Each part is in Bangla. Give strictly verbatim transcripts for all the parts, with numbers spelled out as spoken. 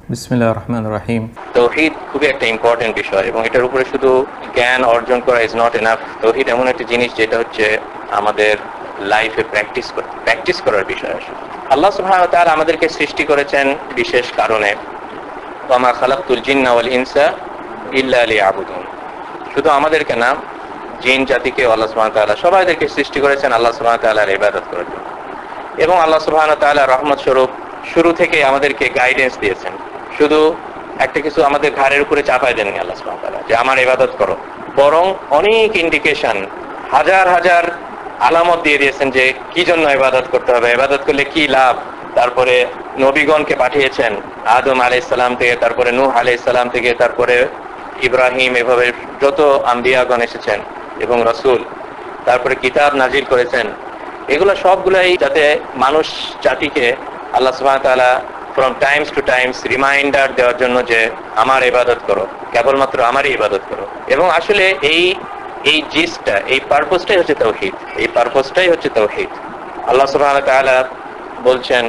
বিসমিল্লাহির রহমানির রহিম। তৌহিদ খুবই একটা ইম্পর্টেন্ট বিষয় এবং এটার উপরে শুধু জ্ঞান অর্জন করা ইজ নট এনাফ। তৌহিদ এমন একটা জিনিস যেটা হচ্ছে আমাদের লাইফে প্র্যাকটিস করতে প্র্যাকটিস করার বিষয় আসলে। আল্লাহ সুবহানাহু ওয়া তাআলা আমাদেরকে সৃষ্টি করেছেন বিশেষ কারণে, ওয়া মা খালাকতুল জিন্না ওয়াল ইনসা ইল্লা লিয়াবুদুন। শুধু আমাদেরকে না, জিন জাতিকে আল্লাহ সুবহানাহু ওয়া তাআলা সবাইদেরকে সৃষ্টি করেছেন আল্লাহ সুবহানাহু ওয়া তাআলার ইবাদত করার জন্য। এবং আল্লাহ সুবহানাহু ওয়া তাআলা রহমত স্বরূপ শুরু থেকে আমাদেরকে গাইডেন্স দিয়েছেন। শুধু একটা কিছু আমাদের ঘাড়ের উপরে চাপায় দেননি আল্লাহ সুবহানাহু ওয়া তাআলা যে আমার ইবাদত করো, বরং অনেক ইন্ডিকেশন, হাজার হাজার আলামত দিয়ে দিয়েছেন যে কি জন্য ইবাদত করতে হবে, ইবাদত করলে কি লাভ। তারপরে নবীগণকে পাঠিয়েছেন, আদম আলাইহিস সালাম থেকে, তারপরে নূহ আলাইহিস সালাম থেকে, তারপরে ইব্রাহিম, এভাবে যত আম্বিয়াগণ এসেছেন এবং রাসূল, তারপরে কিতাব নাজিল করেছেন। এগুলো সবগুলাই যাতে মানুষ জাতিকে আল্লাহ সুবহানাহু ওয়া তাআলা from times to times reminder দেওয়ার জন্য যে আমার ইবাদত করো, কেবলমাত্র আমারই ইবাদত করো। এবং আসলে এই এই জিসটা, এই পারপোজটাই হচ্ছে তাওহীদ। এই পারপোজটাই হচ্ছে তাওহীদ। আল্লাহ সুবহানাহু ওয়া তাআলা বলছেন,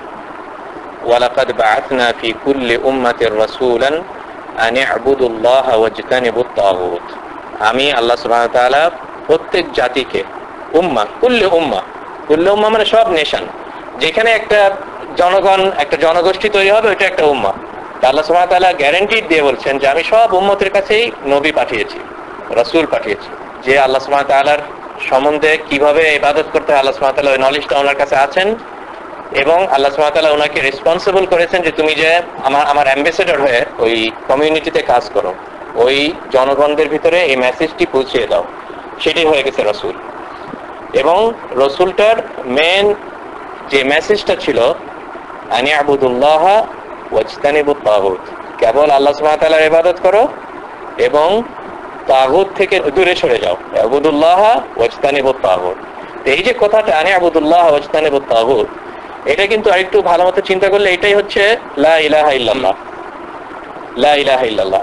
ওয়ালাকাদ বাআথনা ফি কুল্লি উম্মাতির রাসূলান আন ই'বুদুল্লাহা ওয়াজতানিবুত তাগুত। আমি আল্লাহ সুবহানাহু ওয়া তাআলা প্রত্যেক জাতিকে, উম্মাহ, কুল্লি উম্মাহ, কুল্লি উম্মাহ মানে সব নেশন, যেখানে একটা জনগণ, একটা জনগোষ্ঠী তৈরি হবে, ওইটা একটা উম্মাহ। আল্লাহ সুবহানাহু ওয়া তাআলা গ্যারান্টি দিয়ে বলছেন যে আমি সব উম্মতের কাছেই নবী পাঠিয়েছি, রাসূল পাঠিয়েছি। যে আল্লাহ সুবহানাহু ওয়া তাআলার সম্বন্ধে কিভাবে ইবাদত করতে হয়, আল্লাহ সুবহানাহু ওয়া তাআলা ওই নলেজটা ওনার কাছে আছেন। এবং আল্লাহ সুবহানাহু ওয়া তাআলা ওনাকে রেসপন্সিবল করেছেন যে তুমি যে আমার আমার অ্যাম্বাসেডর হয়ে ওই কমিউনিটিতে কাজ করো, ওই জনগণদের ভিতরে এই মেসেজটি পৌঁছে দাও। সেটাই হয়ে গেছে রাসূল। এবং রাসূলটার মেন যে মেসেজটা ছিল, আন ই'বুদুল্লাহা ওয়াজতানিবুত তাগুত, কেবল আল্লাহ সুবহানাহু ওয়া তাআলার ইবাদত করো এবং তাগুত থেকে দূরে সরে যাও। ই'বুদুল্লাহা ওয়াজতানিবুত তাগুত। তো এই যে কথাটা আন ই'বুদুল্লাহা ওয়াজতানিবুত তাগুত, এটা কিন্তু আরেকটু ভালো মতো চিন্তা করলে এটাই হচ্ছে লা ইলাহা ইল্লাল্লাহ। লা ইলাহা ইল্লাল্লাহ।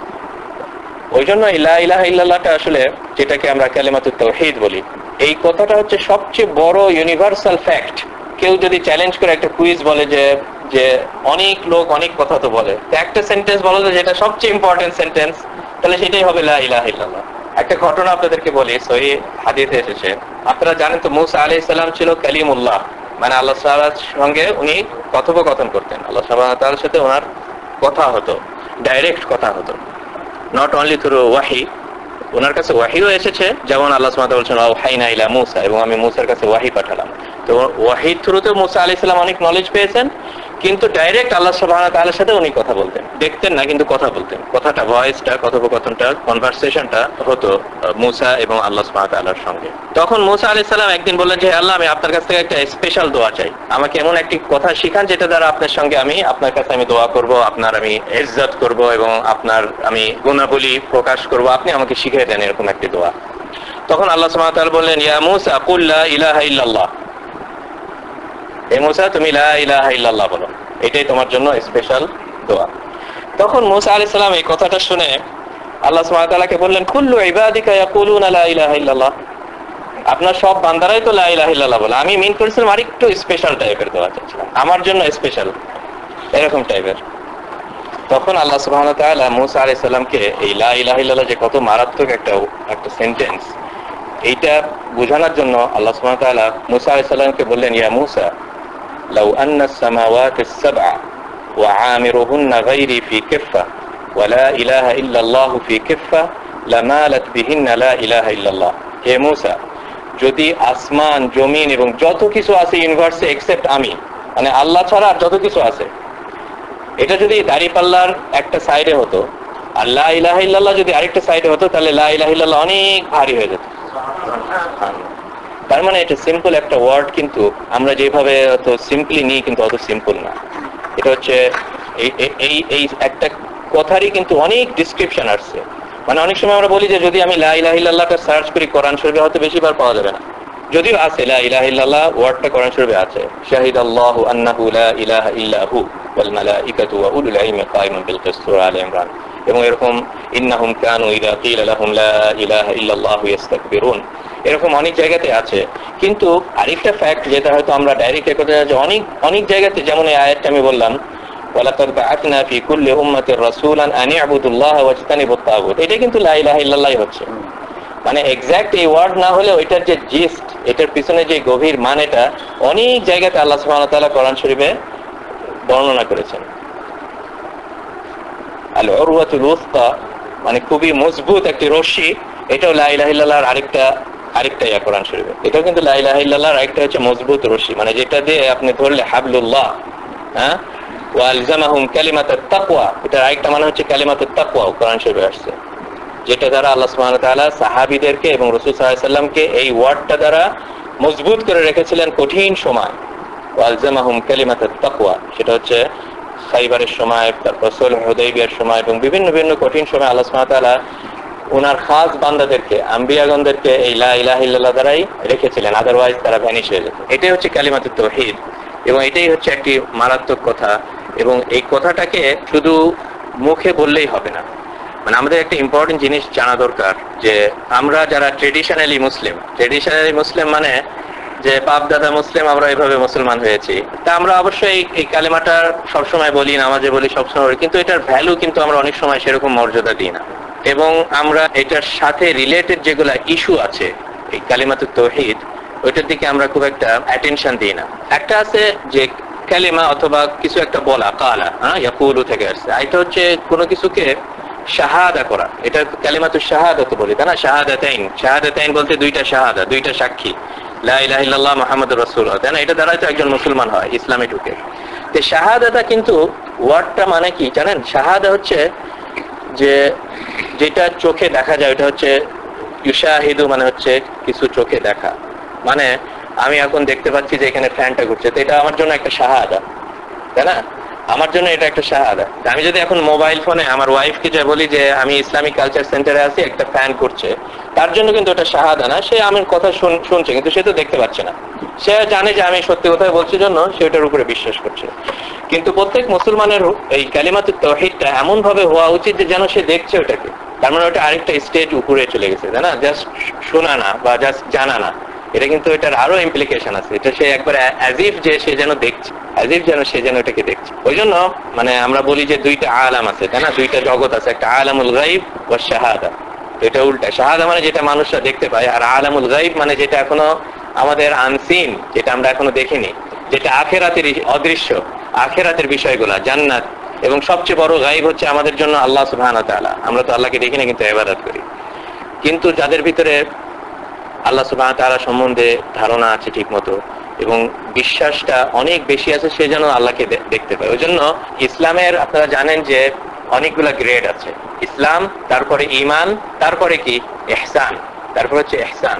ওই জন্য লা ইলাহা ইল্লাল্লাহটা আসলে, যেটাকে আমরা কালিমাতুত তাওহীদ বলি, এই কথাটা হচ্ছে সবচেয়ে বড় ইউনিভার্সাল ফ্যাক্ট। কেউ যদি চ্যালেঞ্জ করে একটা কুইজ বলে যে যে অনেক লোক অনেক কথা তো বলে, তো একটা সেন্টেন্স বলো যেটা সবচেয়ে ইম্পর্টেন্ট সেন্টেন্স, তাহলে সেটাই হবে লা ইলাহা ইল্লাল্লাহ। একটা ঘটনা আপনাদেরকে বলি, সহিহ হাদিসে এসেছে। আপনারা জানেন তো মুসা আলাইহিস সালাম ছিল কালিমুল্লাহ, মানে আল্লাহ তাআলার সঙ্গে উনি কথোপকথন করতেন। আল্লাহ সুবহানাহু ওয়া তাআলার সাথে ওনার কথা হতো, ডাইরেক্ট কথা হতো, নট অনলি থ্রু ওয়াহি। ওনার কাছে ওয়াহিও এসেছে, যেমন আল্লাহ সুবহানাহু ওয়া তাআলা বলছেন ওয়াহাইনা ইলা মূসা, এবং আমি মূসার কাছে ওয়াহি পাঠালাম। তো ওয়াহির থ্রুতে মূসা আলাইহিস সালাম অনেক নলেজ পেয়েছেন, কিন্তু ডাইরেক্ট আল্লাহ সুবহানাহু ওয়া তাআলার সাথে উনি কথা বলতেন, দেখতেন না কিন্তু কথা বলতেন। কথাটা, ভয়েসটা, কথোপকথনটা, কনভারসেশনটা হতো মূসা এবং আল্লাহ সুবহানাহু ওয়া তাআলার সঙ্গে। তখন মূসা আলাইহিস সালাম একদিন বললেন যে আল্লাহ, আমি আপনার কাছ থেকে একটা স্পেশাল দোয়া চাই, আমাকে এমন একটি কথা শিখান যেটা দ্বারা আপনার সঙ্গে আমি, আপনার কাছে আমি দোয়া করব, আপনার আমি ইজ্জত করব এবং আপনার আমি গুণাবলী প্রকাশ করব, আপনি আমাকে শিখিয়ে দেন এরকম একটি দোয়া। তখন আল্লাহ সুবহানাহু ওয়া তাআলা বললেন, ইয়া মূসা কুল লা ইলাহা ইল্লাল্লাহ। হে মূসা, তুমি লা ইলাহা ইল্লাল্লাহ বলো, এটাই তোমার জন্য স্পেশাল দোয়া। তখন মূসা আলাইহিস সালাম এই কথাটা শুনে আল্লাহ সুবহানাহু ওয়া তাআলাকে বললেন, কুল্লু ইবাদিকা ইয়াকুলুনা লা ইলাহা ইল্লাল্লাহ। আপনার সব বান্দারাই তো লা ইলাহা ইল্লাল্লাহ বলে, আমি মিন করেছিলাম আরেকটু স্পেশাল টাইপের দোয়া চাইছিলাম, আমার জন্য স্পেশাল এরকম টাইপের। তখন আল্লাহ সুবহানাহু ওয়া তাআলা মূসা আলাইহিস সালামকে এই লা ইলাহা ইল্লাল্লাহ যে কত মারাত্মক একটা একটা সেন্টেন্স, এইটা বোঝানোর জন্য আল্লাহ সুবহানাহু ওয়া তাআলা মূসা আলাইহিস সালামকে বললেন, ইয়া মূসা লাউ আন্না আস-সামাওয়াতি আস-সাবআ ওয়া আমিরুহুন্না গায়রি ফি কাফা ওয়া লা ইলাহা ইল্লাল্লাহ ফি কাফা লামালাত বিহিন্না লা ইলাহা ইল্লাল্লাহ। হে মূসা, যদি আসমান, জমিন এবং যত কিছু আছে ইউনিভার্সে এক্সেপ্ট আমি, মানে আল্লাহ ছাড়া আর যত কিছু আছে, এটা যদি দাঁড়িপাল্লার একটা সাইডে হতো আর লা ইলাহা ইল্লাল্লাহ যদি আরেকটা সাইডে হতো, তাহলে লা ইলাহা ইল্লাল্লাহ অনেক ভারী হয়ে যেত। তার মানে এটা সিম্পল একটা ওয়ার্ড, কিন্তু আমরা যেভাবে অত সিম্পলি নিই কিন্তু অত সিম্পল না। এটা হচ্ছে এই এই একটা কথারই কিন্তু অনেক ডিসক্রিপশন আসছে। মানে অনেক সময় আমরা বলি যে যদি আমি লা ইলাহা ইল্লাল্লাহটা সার্চ করি কোরআন শরীফে, হয়তো বেশিবার পাওয়া যাবে না, যদিও আছে লা ইলাহা ইল্লাল্লাহ ওয়ার্ডটা কোরআন শরীফে আছে। শাহিদাল্লাহু আন্নাহু লা ইলাহা ইল্লাহু ওয়াল মালাইকাতু ওয়া উলুল ইলমি কায়িমান বিল কিসত, সূরা আলে ইমরান। এবং এরকম ইন্নাহুম কানু ইযা কিলা লাহুম লা ইলাহা ইল্লাল্লাহু ইস্তাকবিরুন, এরকম অনেক জায়গাতে আছে। কিন্তু আরেকটা ফ্যাক্ট যেটা হয়তো আমরা ডাইরেক্ট করতে যাচ্ছি, অনেক অনেক জায়গাতে, যেমন এই আয়াতটা আমি বললাম ওয়ালাকাদ বাআথনা ফি কুল্লি উম্মাতির রাসূলান আন ই'বুদুল্লাহ ওয়াজতানিবুত তাগুত। এটা কিন্তু লা ইলাহা ইল্লাল্লাহ হচ্ছে, মানে এক্সাক্ট এই ওয়ার্ড না হলে ওইটার যে জিস্ট, এটার পিছনে যে গভীর মানেটা অনেক জায়গাতে আল্লাহ সুবহানাহু ওয়া তাআলা কোরআন শরীফে বর্ণনা করেছেন। আল উরওয়াতুল উসকা মানে খুবই মজবুত একটি রশি, এটাও লা ইলাহা ইল্লাল্লাহর আরেকটা আরেকটা ইয়া কোরআন শরীফে। এটাও কিন্তু লা ইলাহা ইল্লাল্লাহর আরেকটা হচ্ছে মজবুত রশি, মানে যেটা দিয়ে আপনি ধরলে হাবলুল্লাহ। হ্যাঁ, ওয়া আলজামাহুম কালিমাতাত তাকওয়া, এটা আরেকটা মানে হচ্ছে কালিমাতুত তাকওয়া কোরআন শরীফে আসছে, যেটা দ্বারা আল্লাহ সুবহানাহু ওয়া তাআলা সাহাবীদেরকে এবং রাসূল সাল্লাল্লাহু আলাইহি ওয়াসাল্লামকে এই ওয়ার্ডটা দ্বারা মজবুত করে রেখেছিলেন কঠিন সময়। ওয়া আলজামাহুম কালিমাতাত তাকওয়া, সেটা হচ্ছে খাইবারের সময়, তারপর সুলহ হুদাইবিয়ার সময় এবং বিভিন্ন বিভিন্ন কঠিন সময় আল্লাহ সুবহানাহু ওয়া তাআলা ওনার খাস বান্দাদেরকে, আম্বিয়াগণদেরকে এই লা ইলাহা ইল্লাল্লাহ দ্বারাই রেখেছিলেন, আদারওয়াইজ তারা ভ্যানিশ হয়ে যেত। এটাই হচ্ছে কালিমাতুত তাওহীদ এবং এটাই হচ্ছে একটি মারাত্মক কথা। এবং এই কথাটাকে শুধু মুখে বললেই হবে না, মানে আমাদের একটা ইম্পর্টেন্ট জিনিস জানা দরকার যে আমরা যারা ট্রেডিশনালি মুসলিম, ট্রেডিশনালি মুসলিম মানে যে বাপ দাদা মুসলিম, আমরা এইভাবে মুসলমান হয়েছি, তা আমরা অবশ্যই এই কালেমাটা সবসময় বলি, নামাজে বলি, সবসময় বলি, কিন্তু এটার ভ্যালু কিন্তু আমরা অনেক সময় সেরকম মর্যাদা দিই না। এবং আমরা এটার সাথে রিলেটেড যেগুলা ইস্যু আছে এই কালিমাতুত তাওহীদ, ওইটার দিকে আমরা খুব একটা অ্যাটেনশন দিই না। একটা আছে যে কালিমা অথবা কিছু একটা বলা, কালা, হ্যাঁ, ইয়াকুলু থেকে আসছে। এটা হচ্ছে কোনো কিছুকে শাহাদা করা, এটা কালিমাতুশ শাহাদাত বলি, তাই না? শাহাদাতাইন, শাহাদাতাইন বলতে দুইটা শাহাদা, দুইটা সাক্ষী, লা ইলাহা ইল্লাল্লাহ মুহাম্মাদুর রাসূলুল্লাহ, তাই না? এটা দ্বারাই তো একজন মুসলমান হয়, ইসলামে ঢুকে। তো শাহাদাটা কিন্তু ওয়ার্ডটা মানে কি জানেন? শাহাদা হচ্ছে যে যেটা চোখে দেখা যায়, ওটা হচ্ছে ইউশাহিদু, মানে হচ্ছে কিছু চোখে দেখা। মানে আমি এখন দেখতে পাচ্ছি যে এখানে ফ্যানটা ঘুরছে, তো এটা আমার জন্য একটা শাহাদা, তাই না? আমার জন্য এটা একটা শাহাদা। আমি যদি এখন মোবাইল ফোনে আমার ওয়াইফকে যে বলি যে আমি ইসলামিক কালচার সেন্টারে আছি, একটা ফ্যান করছে, তার জন্য কিন্তু ওটা শাহাদা না। সে আমার কথা শুনছে কিন্তু সে তো দেখতে পাচ্ছে না, সে জানে যে আমি সত্যি কথা বলছি জন্য সে ওটার উপরে বিশ্বাস করছে। কিন্তু প্রত্যেক মুসলমানের এই কালিমাতুত তাওহীদটা এমন ভাবে হওয়া উচিত যে যেন সে দেখছে ওটাকে, তার মানে ওটা আরেকটা স্টেজ উপরে চলে গেছে, তাই না? জাস্ট শোনা না বা জাস্ট জানা না, এটা কিন্তু এটার আরো ইমপ্লিকেশন আছে। এটা সে একবার অ্যাজ ইফ যে সে যেন দেখছে, অ্যাজ ইফ যেন সে যেন এটাকে দেখছে। ওই জন্য মানে আমরা বলি যে দুইটা আলাম আছে, তাই না? দুইটা জগৎ আছে, একটা আলামুল গায়ব ওয়া শাহাদা। এটা উল্টা, শাহাদা মানে যেটা মানুষরা দেখতে পায়, আর আলামুল গায়ব মানে যেটা এখনো আমাদের আনসিন, যেটা আমরা এখনো দেখিনি, যেটা আখিরাতের অদৃশ্য, আখিরাতের বিষয়গুলা, জান্নাত। এবং সবচেয়ে বড় গায়ব হচ্ছে আমাদের জন্য আল্লাহ সুবহানাহু ওয়া তাআলা। আমরা তো আল্লাহকে দেখি না, কিন্তু ইবাদত করি। কিন্তু যাদের ভিতরে আল্লাহ সুবহানাহু ওয়া তাআলা সম্বন্ধে ধারণা আছে ঠিক মতো এবং বিশ্বাসটা অনেক বেশি আছে, সে যেন আল্লাহকে দেখতে পায়। ওই জন্য ইসলামের আপনারা জানেন যে অনেকগুলা গ্রেড আছে। ইসলাম, তারপরে ঈমান, তারপরে কি ইহসান, তারপর হচ্ছে ইহসান।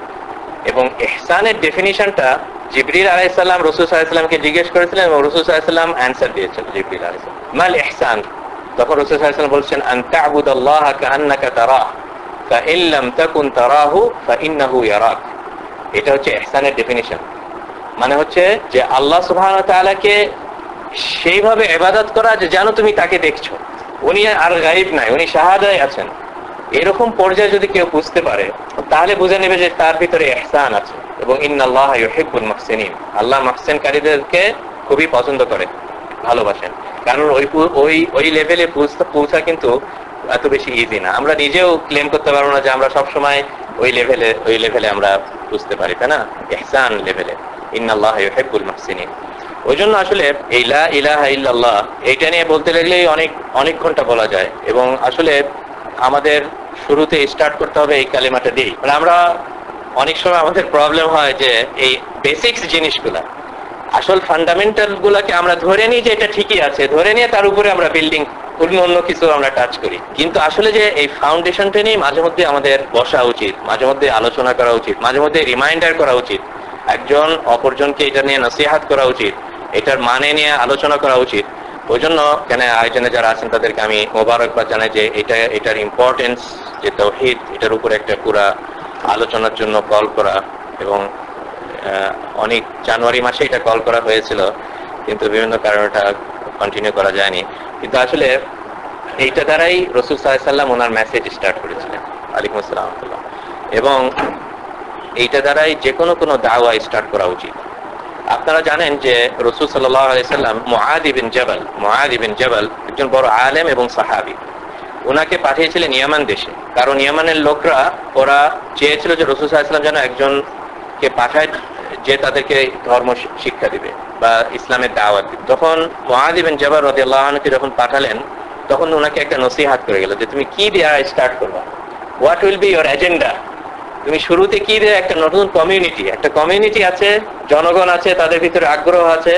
এবং ইহসানের ডেফিনিশনটা জিবরিল আলাইহিস সালাম রাসূল সাল্লাল্লাহু আলাইহি ওয়াসাল্লামকে জিজ্ঞেস করেছিলেন এবং রাসূল সাল্লাল্লাহু আলাইহি ওয়াসাল্লাম অ্যানসার দিয়েছেন জিবরিল আলাইহিস সালাম, মাল ইহসান। তখন রাসূল সাল্লাল্লাহু আলাইহি ওয়াসাল্লাম বলছেন, আন তা'বুদাল্লাহা কাআন্নাকা তারাহ ফাইন লাম তাকুন তারাহু ফাইন্নাহু ইয়ারাক। এটা হচ্ছে ইহসানের ডেফিনিশন। মানে হচ্ছে যে আল্লাহ সুবহানাহু ওয়া তাআলাকে সেইভাবে ইবাদত করা যে যেন তুমি তাকে দেখছো, উনি আর গায়েব নাই, উনি শাহাদায় আছেন। এরকম পর্যায়ে যদি কেউ বুঝতে পারে তাহলে বুঝে নেবে যে তার ভিতরে ইহসান আছে। এবং ইন্নাল্লাহা ইউহিব্বুল মুহসিনিন, আল্লাহ মুহসিনকারীদেরকে খুবই পছন্দ করে, ভালোবাসেন। কারণ ওই ওই ওই লেভেলে পৌঁছা কিন্তু এত বেশি ইজি না। আমরা নিজেও ক্লেম করতে পারবো না যে আমরা সব সময় ওই লেভেলে ওই লেভেলে আমরা বুঝতে পারি, তাই না? ইহসান লেভেলে, ইন্নাল্লাহা ইউহিব্বুল মুহসিনিন। ওই জন্য আসলে এই লা ইলাহা ইল্লাল্লাহ এইটা নিয়ে বলতে লাগলেই অনেক অনেক ঘন্টা বলা যায়। এবং আসলে আমাদের শুরুতে স্টার্ট করতে হবে এই কালিমাটা দিয়েই। মানে আমরা অনেক সময় আমাদের প্রবলেম হয় যে এই বেসিক্স জিনিসগুলা, আসল ফান্ডামেন্টাল গুলাকে আমরা ধরে নিই যে এটা ঠিকই আছে, ধরে নিয়ে তার উপরে আমরা বিল্ডিং অন্য অন্য কিছু আমরা টাচ করি। কিন্তু আসলে যে এই ফাউন্ডেশনটা নিয়ে মাঝে মধ্যে আমাদের বসা উচিত, মাঝে মধ্যে আলোচনা করা উচিত, মাঝে মধ্যে রিমাইন্ডার করা উচিত, একজন অপরজনকে এটা নিয়ে নসিহাত করা উচিত, এটার মানে নিয়ে আলোচনা করা উচিত। ওই জন্য এখানে আয়োজনে যারা আছেন তাদেরকে আমি মোবারকবাদ জানাই যে এটা এটার ইম্পর্টেন্স, যে তাওহীদ, এটার উপরে একটা পুরা আলোচনার জন্য কল করা। এবং অনেক জানুয়ারি মাসে এটা কল করা হয়েছিল, কিন্তু বিভিন্ন কারণে এটা কন্টিনিউ করা যায়নি। কিন্তু আসলে এইটা দ্বারাই রাসূল সাল্লাল্লাহু আলাইহি ওয়াসাল্লাম ওনার মেসেজ স্টার্ট করেছিলেন। ওয়ালাইকুম আসসালাম। এবং এইটা দ্বারাই যে কোনো কোনো দাওয়া স্টার্ট করা উচিত। আপনারা জানেন যে রাসূল সাল্লাল্লাহু আলাইহি সাল্লাম মুআদ ইবনে জাবাল মুআদ ইবনে জাবাল একজন বড় আলেম এবং সাহাবী, ওনাকে পাঠিয়েছিলেন ইয়ামান দেশে। কারণ ইয়ামানের লোকরা ওরা চেয়েছিল যে রাসূল সাল্লাল্লাহু আলাইহি সাল্লাম যেন একজনকে পাঠায় যে তাদেরকে ধর্ম শিক্ষা দিবে বা ইসলামের দাওয়াত দিবে। তখন মুআদ ইবনে জাবাল রাদিয়াল্লাহু আনহুকে যখন পাঠালেন তখন ওনাকে একটা নসিহত করে গেল যে তুমি কি দিয়ে স্টার্ট করবা, what will be your agenda. তুমি শুরুতে কি দিয়ে একটা নতুন কমিউনিটি একটা কমিউনিটি আছে, জনগণ আছে, তাদের ভিতরে আগ্রহ আছে,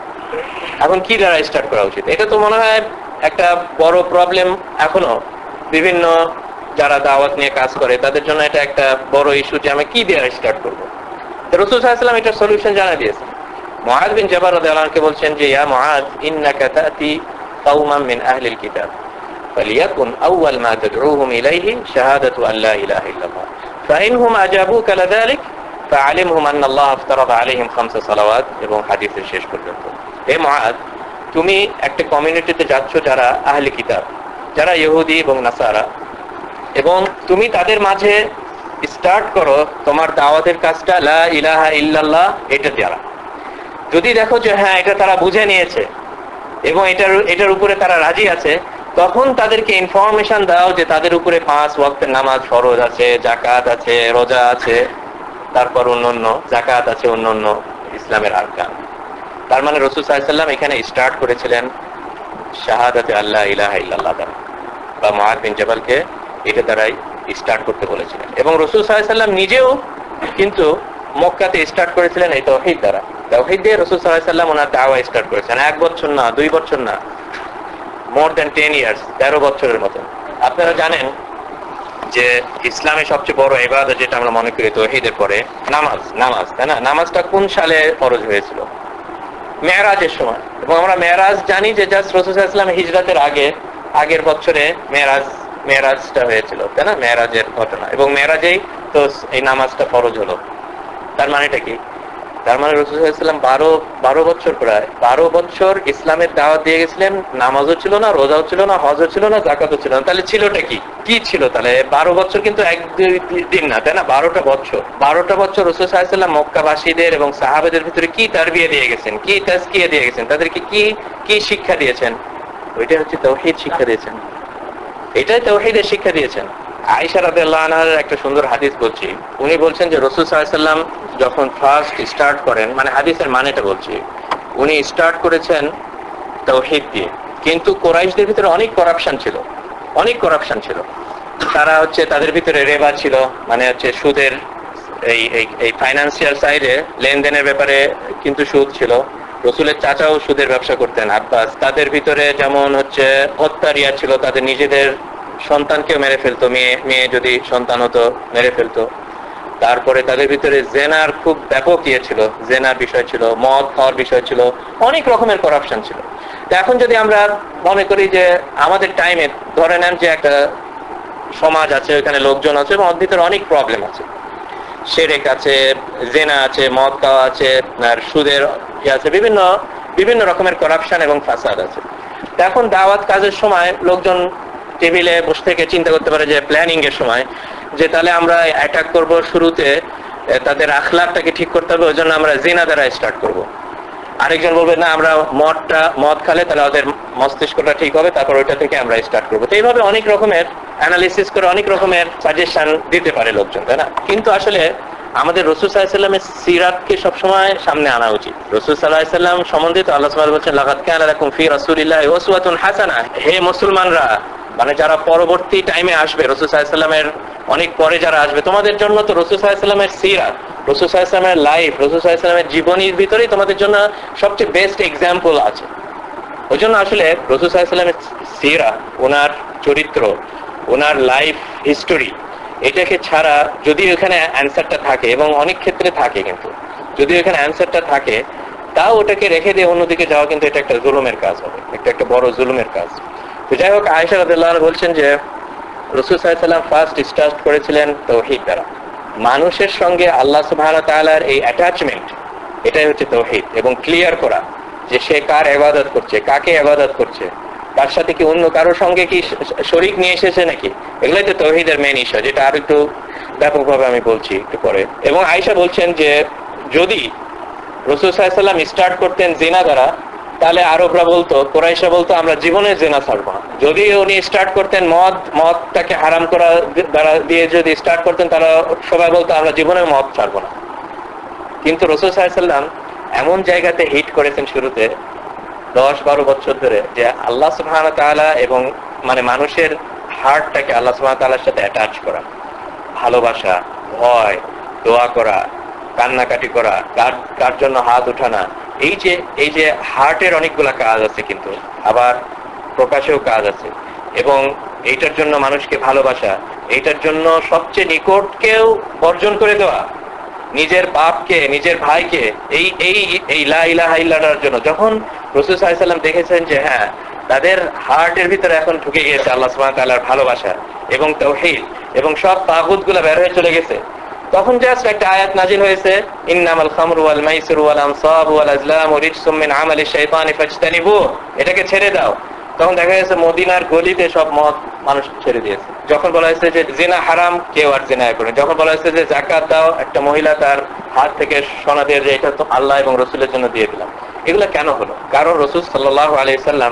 এখন কি দ্বারা স্টার্ট করা উচিত। এটা তো মনে হয় একটা বড় প্রবলেম এখনো বিভিন্ন যারা দাওয়াত নিয়ে কাজ করে তাদের জন্য এটা একটা বড় ইস্যু যে আমি কি দিয়ে স্টার্ট করব। তো রাসূল সাল্লাল্লাহু আলাইহি ওয়াসাল্লাম এটা সলিউশন জানা দিয়েছেন। মুআদ বিন জাবাল রাদিয়াল্লাহু আনহু বলছেন যে ইয়া মুআদ ইন্নাকা তাতি কওমান মিন আহলিল কিতাব ফালিয়াকুন আউয়াল মা তাদউহুম ইলাইহি শাহাদাতু আল্লা ইলাহা ইল্লাল্লাহ ফাইনহুম আজাবুকা লাযালিক ফাআলিমহুম আন্না আল্লাহ ইফতারাদা আলাইহিম খামসা সালাওয়াত, এবং হাদিসের শেষ পর্যন্ত। হে মুআদ, তুমি একটা কমিউনিটিতে যাচ্ছ যারা আহলে কিতাব, যারা ইহুদি এবং নাসারা, এবং তুমি তাদের মাঝে স্টার্ট করো তোমার দাওয়াতের কাজটা লা ইলাহা ইল্লাল্লাহ এটা দ্বারা। যদি দেখো যে হ্যাঁ এটা তারা বুঝে নিয়েছে এবং এটার এটার উপরে তারা রাজি আছে, তখন তাদেরকে ইনফরমেশন দাও যে তাদের উপরে পাঁচ ওয়াক্তের নামাজ ফরজ আছে, যাকাত আছে, রোজা আছে, তারপর অন্যান্য যাকাত আছে, অন্যান্য ইসলামের আরকান। তার মানে রাসূল সাল্লাল্লাহু আলাইহি ওয়াসাল্লাম এখানে স্টার্ট করেছিলেন শাহাদাতে আল্লাহ ইলাহা ইল্লাল্লাহ দ্বারা, বা মুআদ বিন জাবালকে এটা দ্বারাই স্টার্ট করতে বলেছিলেন। এবং রাসূল সাল্লাল্লাহু আলাইহি ওয়াসাল্লাম নিজেও কিন্তু মক্কাতে স্টার্ট করেছিলেন এই তাওহীদ দ্বারা। তাওহীদ দিয়ে রাসূল সাল্লাল্লাহু আলাইহি ওয়াসাল্লাম ওনার দাওয়া স্টার্ট করেছেন। এক বছর না, দুই বছর না, মোর দেন টেন ইয়ার্স, তেরো বছরের মতো। আপনারা জানেন যে ইসলামে সবচেয়ে বড় ইবাদত যেটা আমরা মনে করি তাওহীদের পরে নামাজ, নামাজ তাই না? নামাজটা কোন সালে ফরজ হয়েছিল? মেরাজের সময়। এবং আমরা মেরাজ জানি যে জাস্ট রাসূল সাল্লাল্লাহু আলাইহি ওয়াসাল্লাম হিজরতের আগে আগের বছরে মেরাজ মেরাজটা হয়েছিল তাই না, মেরাজের ঘটনা, এবং মেরাজেই তো এই নামাজটা ফরজ হলো। তার মানেটা কি? তার মানে রাসূল সাল্লাল্লাহু আলাইহি ওয়াসাল্লাম বারো বারো বছর প্রায় বারো বছর ইসলামের দাওয়াত দিয়ে গেছিলেন। নামাজও ছিল না, রোজাও ছিল না, হজও ছিল না, যাকাতও ছিল না। তাহলে ছিলটা কি? কি ছিল তাহলে? বারো বছর কিন্তু এক দুই দিন না তাই না, বারোটা বছর বারোটা বছর রাসূল সাল্লাল্লাহু আলাইহি ওয়াসাল্লাম মক্কাবাসীদের এবং সাহাবাদের ভিতরে কি তারবিয়া দিয়ে গেছেন, কি তাজকিয়া দিয়ে গেছেন, তাদেরকে কি কি শিক্ষা দিয়েছেন? ওইটা হচ্ছে তাওহীদ শিক্ষা দিয়েছেন, এটাই তাওহীদের শিক্ষা দিয়েছেন। আয়েশা রাদিয়াল্লাহু আনহার একটা সুন্দর হাদিস বলছি। উনি বলছেন যে রাসূল সাল্লাল্লাহু আলাইহি ওয়াসাল্লাম যখন ফার্স্ট স্টার্ট করেন, মানে হাদিসের মানেটা বলছি, উনি স্টার্ট করেছেন তাওহীদ দিয়ে। কিন্তু কুরাইশদের ভিতরে অনেক করাপশন ছিল, অনেক করাপশন ছিল। তারা হচ্ছে তাদের ভিতরে রেবা ছিল, মানে হচ্ছে সুদের এই এই ফাইন্যান্সিয়াল সাইডে লেনদেনের ব্যাপারে কিন্তু সুদ ছিল। রসুলের চাচাও সুদের ব্যবসা করতেন আব্বাস। তাদের ভিতরে যেমন হচ্ছে হত্যার ইয়া ছিল, তাদের নিজেদের সন্তানকেও মেরে ফেলতো, মেয়ে মেয়ে যদি সন্তান হতো মেরে ফেলতো। তারপরে তাদের ভিতরে জেনার খুব ব্যাপক ইয়ে ছিল, জেনার বিষয় ছিল, মদ খাওয়ার বিষয় ছিল, অনেক রকমের করাপশন ছিল। তো এখন যদি আমরা মনে করি যে আমাদের টাইমে ধরে নেন যে একটা সমাজ আছে, ওখানে লোকজন আছে এবং ওর ভিতরে অনেক প্রবলেম আছে, শিরক আছে, জেনা আছে, মদ খাওয়া আছে, আর সুদের ইয়ে আছে, বিভিন্ন বিভিন্ন রকমের করাপশন এবং ফাসাদ আছে। তো এখন দাওয়াত কাজের সময় লোকজন টেবিলে বসে থেকে চিন্তা করতে পারে যে প্ল্যানিং এর সময় যে তাহলে আমরা অ্যাটাক করব, শুরুতে তাদের আখলাকটাকে ঠিক করতে হবে, ওই জন্য আমরা জিনা দ্বারা স্টার্ট করব। আরেকজন বলবে না আমরা মদটা মদ খালে তাহলে ওদের মস্তিষ্কটা ঠিক হবে, তারপর ওইটা থেকে আমরা স্টার্ট করবো। তো এইভাবে অনেক রকমের অ্যানালিসিস করে অনেক রকমের সাজেশন দিতে পারে লোকজন, তাই না? কিন্তু আসলে আমাদের রাসূল সাল্লাল্লাহু আলাইহি ওয়াসাল্লামের সিরাতকে সবসময় সামনে আনা উচিত। রাসূল সাল্লাল্লাহু আলাইহি ওয়াসাল্লাম সম্বন্ধে তো আল্লাহ সুবহানাহু ওয়া তাআলা বলেছেন লাকাদ কানা লাকুম ফি রাসূলিল্লাহি উসওয়াতুন হাসানাহ। হে মুসলমানরা, মানে যারা পরবর্তী টাইমে আসবে, রাসূল সাল্লাল্লাহু আলাইহি ওয়াসাল্লামের অনেক পরে যারা আসবে, তোমাদের জন্য তো রাসূল সাল্লাল্লাহু আলাইহি ওয়াসাল্লামের সিরাত, রাসূল সাল্লাল্লাহু আলাইহি ওয়াসাল্লামের লাইফ, রাসূল সাল্লাল্লাহু আলাইহি ওয়াসাল্লামের জীবনীর ভিতরেই তোমাদের জন্য সবচেয়ে বেস্ট এক্সাম্পল আছে। ওই জন্য আসলে রাসূল সাল্লাল্লাহু আলাইহি ওয়াসাল্লামের সিরাত, ওনার চরিত্র, ওনার লাইফ হিস্টোরি, এটাকে ছাড়া যদি ওখানে অ্যান্সারটা থাকে, এবং অনেক ক্ষেত্রে থাকে, কিন্তু যদি ওখানে অ্যান্সারটা থাকে তাও ওটাকে রেখে দিয়ে অন্যদিকে যাওয়া কিন্তু এটা একটা জুলুমের কাজ হবে, একটা একটা বড় জুলুমের কাজ। তো যাই হোক, আয়েশা রাদিয়াল্লাহু আনহা বলছেন যে রাসূল সাল্লাল্লাহু আলাইহি ওয়াসাল্লাম ফার্স্ট স্টার্ট করেছিলেন তাওহীদ দ্বারা। মানুষের সঙ্গে আল্লাহ সুবহানাহু ওয়া তাআলার এই অ্যাটাচমেন্ট, এটাই হচ্ছে তাওহীদ, এবং ক্লিয়ার করা যে সে কার ইবাদত করছে, কাকে ইবাদত করছে, তার সাথে কি অন্য কারোর সঙ্গে কি শরীক নিয়ে এসেছে নাকি, এগুলাই তো তাওহীদের মেইন ইস্যু, যেটা আর একটু ব্যাপকভাবে আমি বলছি একটু পরে। এবং আয়েশা বলছেন যে যদি রাসূল সাল্লাল্লাহু আলাইহি ওয়াসাল্লাম স্টার্ট করতেন জিনা দ্বারা, তাহলে আরবরা বলতো, কুরাইশরা বলতো আমরা জীবনে জিনা ছাড়বো না। যদি উনি স্টার্ট করতেন মদ, মদটাকে হারাম করা দ্বারা দিয়ে যদি স্টার্ট করতেন, তারা সবাই বলতো আমরা জীবনে মদ ছাড়বো না। কিন্তু রাসূল সাল্লাল্লাহু আলাইহি ওয়াসাল্লাম এমন জায়গাতে হিট করেছেন শুরুতে দশ বারো বছর ধরে, যে আল্লাহ সুবহানাহু ওয়া তাআলা এবং মানে মানুষের হার্টটাকে আল্লাহ সুবহানাহু ওয়া তাআলার সাথে অ্যাটাচ করা, ভালোবাসা, ভয়, দোয়া করা, কান্নাকাটি করা, কার কার জন্য হাত উঠানা, এই যে এই যে হার্টের অনেকগুলা কাজ আছে, কিন্তু আবার প্রকাশেও কাজ আছে। এবং এইটার জন্য মানুষকে ভালোবাসা, এইটার জন্য সবচেয়ে নিকটকেও বর্জন করে দেওয়া, নিজের বাপকে, নিজের ভাইকে, এই এই এই লা ইলাহা ইল্লাল্লাহর জন্য। যখন রাসূল সাল্লাল্লাহু আলাইহি ওয়াসাল্লাম দেখেছেন যে হ্যাঁ তাদের হার্টের ভিতরে এখন ঢুকে গিয়েছে আল্লাহ সুবহানাহু ওয়া তাআলার ভালোবাসা এবং তাওহীদ, এবং সব তাগুতগুলো বের হয়ে চলে গেছে, তখন জাস্ট একটা আয়াত নাজিল হয়েছে, ইন্নামাল খামরু ওয়াল মাইসিরু ওয়াল আনসাবু ওয়াল আজলামু রিজসুম মিন আমালিশ শাইতানি ফাজতানিবু, এটাকে ছেড়ে দাও। তখন দেখা গেছে মদিনার গলিতে সব মদ মানুষ ছেড়ে দিয়েছে। যখন বলা হয়েছে যে জিনা হারাম, কেউ আর জিনা করে। যখন বলা হয়েছে যে যাকাত দাও, একটা মহিলা তার হাত থেকে সোনা দিয়ে যে এটা তো আল্লাহ এবং রসুলের জন্য দিয়ে দিলাম। এগুলো কেন হলো? কারণ রাসূল সাল্লাল্লাহু আলাইহি সাল্লাম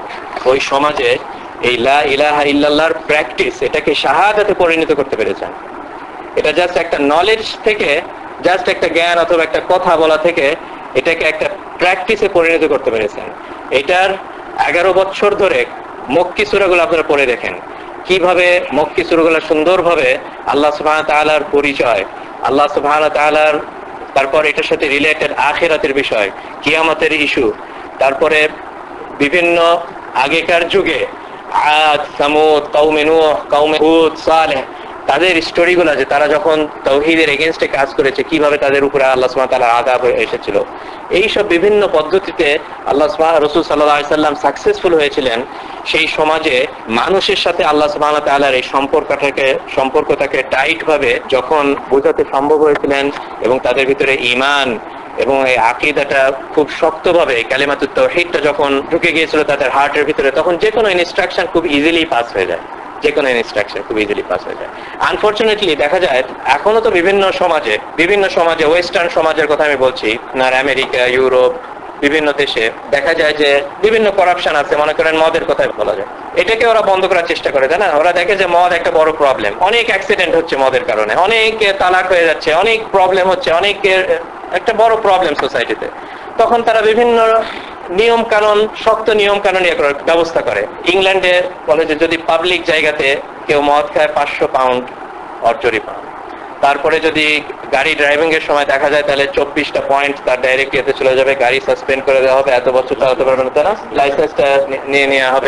ওই সমাজে এই লা ইলাহা ইল্লাল্লাহর প্র্যাকটিস, এটাকে শাহাদাতে পরিণত করতে পেরেছেন। এটা জাস্ট একটা নলেজ থেকে, জাস্ট একটা জ্ঞান অথবা একটা কথা বলা থেকে এটাকে একটা প্র্যাকটিসে পরিণত করতে পেরেছেন। এটার এগারো বছর ধরে মক্কি সূরাগুলো আপনারা পড়ে দেখেন, কিভাবে মক্কি সূরাগুলো সুন্দরভাবে আল্লাহ সুবহানাহু ওয়া তাআলার পরিচয়, আল্লাহ সুবহানাহু ওয়া তাআলার, তারপর এটার সাথে রিলেটেড আখিরাতের বিষয়, কিয়ামতের ইস্যু, তারপরে বিভিন্ন আগেকার যুগে আদ, সামুদ, কওমে নূহ, কওমে হুদ, সালেহ, তাদের স্টোরিগুলো, যে তারা যখন তাওহীদের এগেইনস্টে কাজ করেছে, কিভাবে তাদের উপরে আল্লাহ সুবহানাহু ওয়া তাআলার আযাব এসেছিল, এই সব বিভিন্ন পদ্ধতিতে আল্লাহ সুবহানাহু রাসূল সাল্লাল্লাহু আলাইহি সাল্লাম সাকসেসফুল হয়েছিলেন। সেই সমাজে মানুষের সাথে আল্লাহ সুবহানাহু ওয়া তাআলার এই সম্পর্কটাকে সম্পর্কটাকে টাইট ভাবে যখন বোঝাতে সম্ভব হয়েছিলেন, এবং তাদের ভিতরে ঈমান এবং এই আকীদাটা খুব শক্তভাবে, কালিমাতুত তাওহীদটা যখন ঢুকে গিয়েছিল তাদের হার্টের ভিতরে, তখন যে কোনো ইনস্ট্রাকশন খুব ইজিলি পাস হয়ে যায়, যে কোনো ইনস্ট্রাকশন খুব ইজিলি পাস হয়ে যায়। আনফরচুনেটলি দেখা যায় এখনো তো বিভিন্ন সমাজে, বিভিন্ন সমাজে, ওয়েস্টার্ন সমাজের কথা আমি বলছি, আপনার আমেরিকা, ইউরোপ, বিভিন্ন দেশে দেখা যায় যে বিভিন্ন করাপশন আছে। মনে করেন মদের কথাই বলা যায়, এটাকে ওরা বন্ধ করার চেষ্টা করে, তাই না? ওরা দেখে যে মদ একটা বড় প্রবলেম, অনেক অ্যাক্সিডেন্ট হচ্ছে মদের কারণে, অনেক তালাক হয়ে যাচ্ছে, অনেক প্রবলেম হচ্ছে, অনেক একটা বড় প্রবলেম সোসাইটিতে। তখন তারা বিভিন্ন নিয়ম কানুন, শক্ত নিয়ম কানুন ইয়ে করার ব্যবস্থা করে। ইংল্যান্ডে বলে যে যদি পাবলিক জায়গাতে কেউ মদ খায় পাঁচশো পাউন্ড অর্জরিমানা, তারপরে যদি গাড়ি ড্রাইভিং এর সময় দেখা যায় তাহলে চব্বিশটা পয়েন্ট তার ডাইরেক্ট এতে চলে যাবে, গাড়ি সাসপেন্ড করে দেওয়া হবে, এত বছর চালাতে পারবে না তারা, লাইসেন্সটা নিয়ে নেওয়া হবে,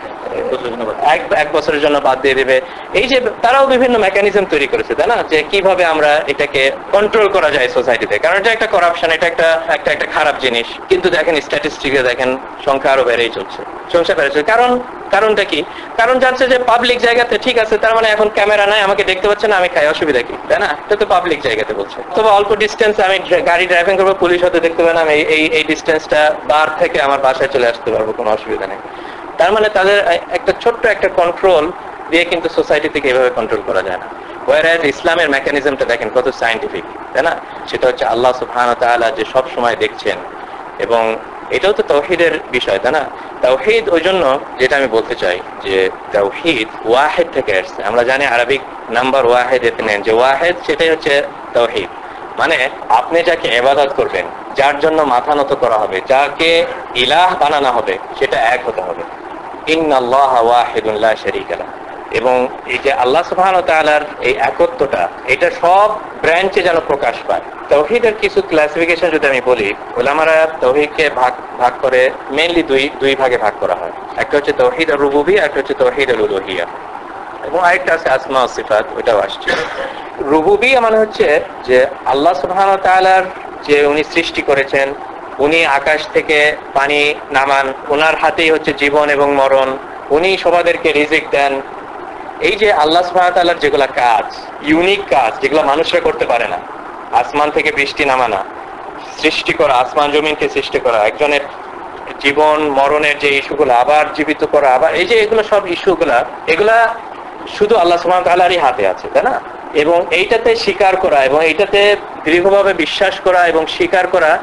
এক বছরের জন্য বাদ দিয়ে দেবে। এই যে তারাও বিভিন্ন মেকানিজম তৈরি করেছে, তাই না, যে কিভাবে আমরা এটাকে কন্ট্রোল করা যায় সোসাইটিতে। কারণ এটা একটা করাপশন, এটা একটা একটা একটা খারাপ জিনিস। কিন্তু দেখেন স্ট্যাটিস্টিকে দেখেন, সংখ্যা আরো বেড়েই চলছে, সংখ্যা বেড়েছে। কারণ কারণটা কি? কারণ জানছে যে পাবলিক জায়গাতে ঠিক আছে, তার মানে এখন ক্যামেরা নাই, আমাকে দেখতে পাচ্ছে না, আমি খাই, অসুবিধা কি, তাই না? এটা তো পাবলিক জায়গাতে বলছে। তবে অল্প ডিস্টেন্স আমি গাড়ি ড্রাইভিং করবো, পুলিশ হতে দেখতে পাবে না, আমি এই এই ডিস্টেন্সটা বার থেকে আমার বাসায় চলে আসতে পারবো, কোনো অসুবিধা নেই। তার মানে তাদের একটা ছোট্ট একটা কন্ট্রোল দিয়ে কিন্তু সোসাইটি থেকে এভাবে কন্ট্রোল করা যায় না। ওয়ারাজ ইসলামের মেকানিজমটা দেখেন কত সায়েন্টিফিক, তাই না? সেটা হচ্ছে আল্লাহ সুবহানাহু ওয়া তাআলা যে সব সময় দেখছেন, এবং এটাও তো তাওহীদের বিষয়, তাই না? তাওহীদ ওই জন্য, যেটা আমি বলতে চাই যে তাওহীদ ওয়াহিদ থেকে আসছে। আমরা জানি আরবিক নাম্বার ওয়াহিদ এতে নেন, যে ওয়াহিদ সেটাই হচ্ছে তাওহীদ। মানে আপনি যাকে ইবাদত করবেন, যার জন্য মাথা নত করা হবে, যাকে ইলাহ বানানো হবে, সেটা এক হতে হবে। ইন্নাল্লাহা ওয়াহিদুন লা শারীকা লাহু। এবং এই যে আল্লাহ সুবহানাহু ওয়া তাআলার এই একত্বটা, এটা সব ব্রাঞ্চে যেন প্রকাশ পায়। তাওহীদের কিছু ক্লাসিফিকেশন যদি আমি বলি, উলামারা তাওহীদকে ভাগ ভাগ করে মেইনলি দুই দুই ভাগে ভাগ করা হয়। একটা হচ্ছে তাওহীদ আর-রুবুবিয়্যাহ, একটা হচ্ছে তাওহীদ আল-উলুহিয়্যাহ, এবং আরেকটা আছে আসমা ও সিফাত, ওটাও আসছে। রুবুবিয়্যাহ মানে হচ্ছে যে আল্লাহ সুবহানাহু ওয়া তাআলার যে উনি সৃষ্টি করেছেন, উনি আকাশ থেকে পানি নামান, ওনার হাতেই হচ্ছে জীবন এবং মরণ, উনি সবাদেরকে রিজিক দেন। এই যে আল্লাহ সুবহানাহু ওয়া তাআলার যেগুলা কাজ, ইউনিক কাজ, যেগুলো মানুষরা করতে পারে না, আসমান থেকে বৃষ্টি নামানা, সৃষ্টি করা, আসমান জমিনকে সৃষ্টি করা, একজনের জীবন মরণের যে ইস্যুগুলো, আবার জীবিত করা, আবার এই যে এগুলো সব ইস্যুগুলা, এগুলা শুধু আল্লাহ সুবহানাহু ওয়া তাআলারই হাতে আছে, তাই না? এবং এইটাতে স্বীকার করা এবং এইটাতে দৃঢ়ভাবে বিশ্বাস করা এবং স্বীকার করা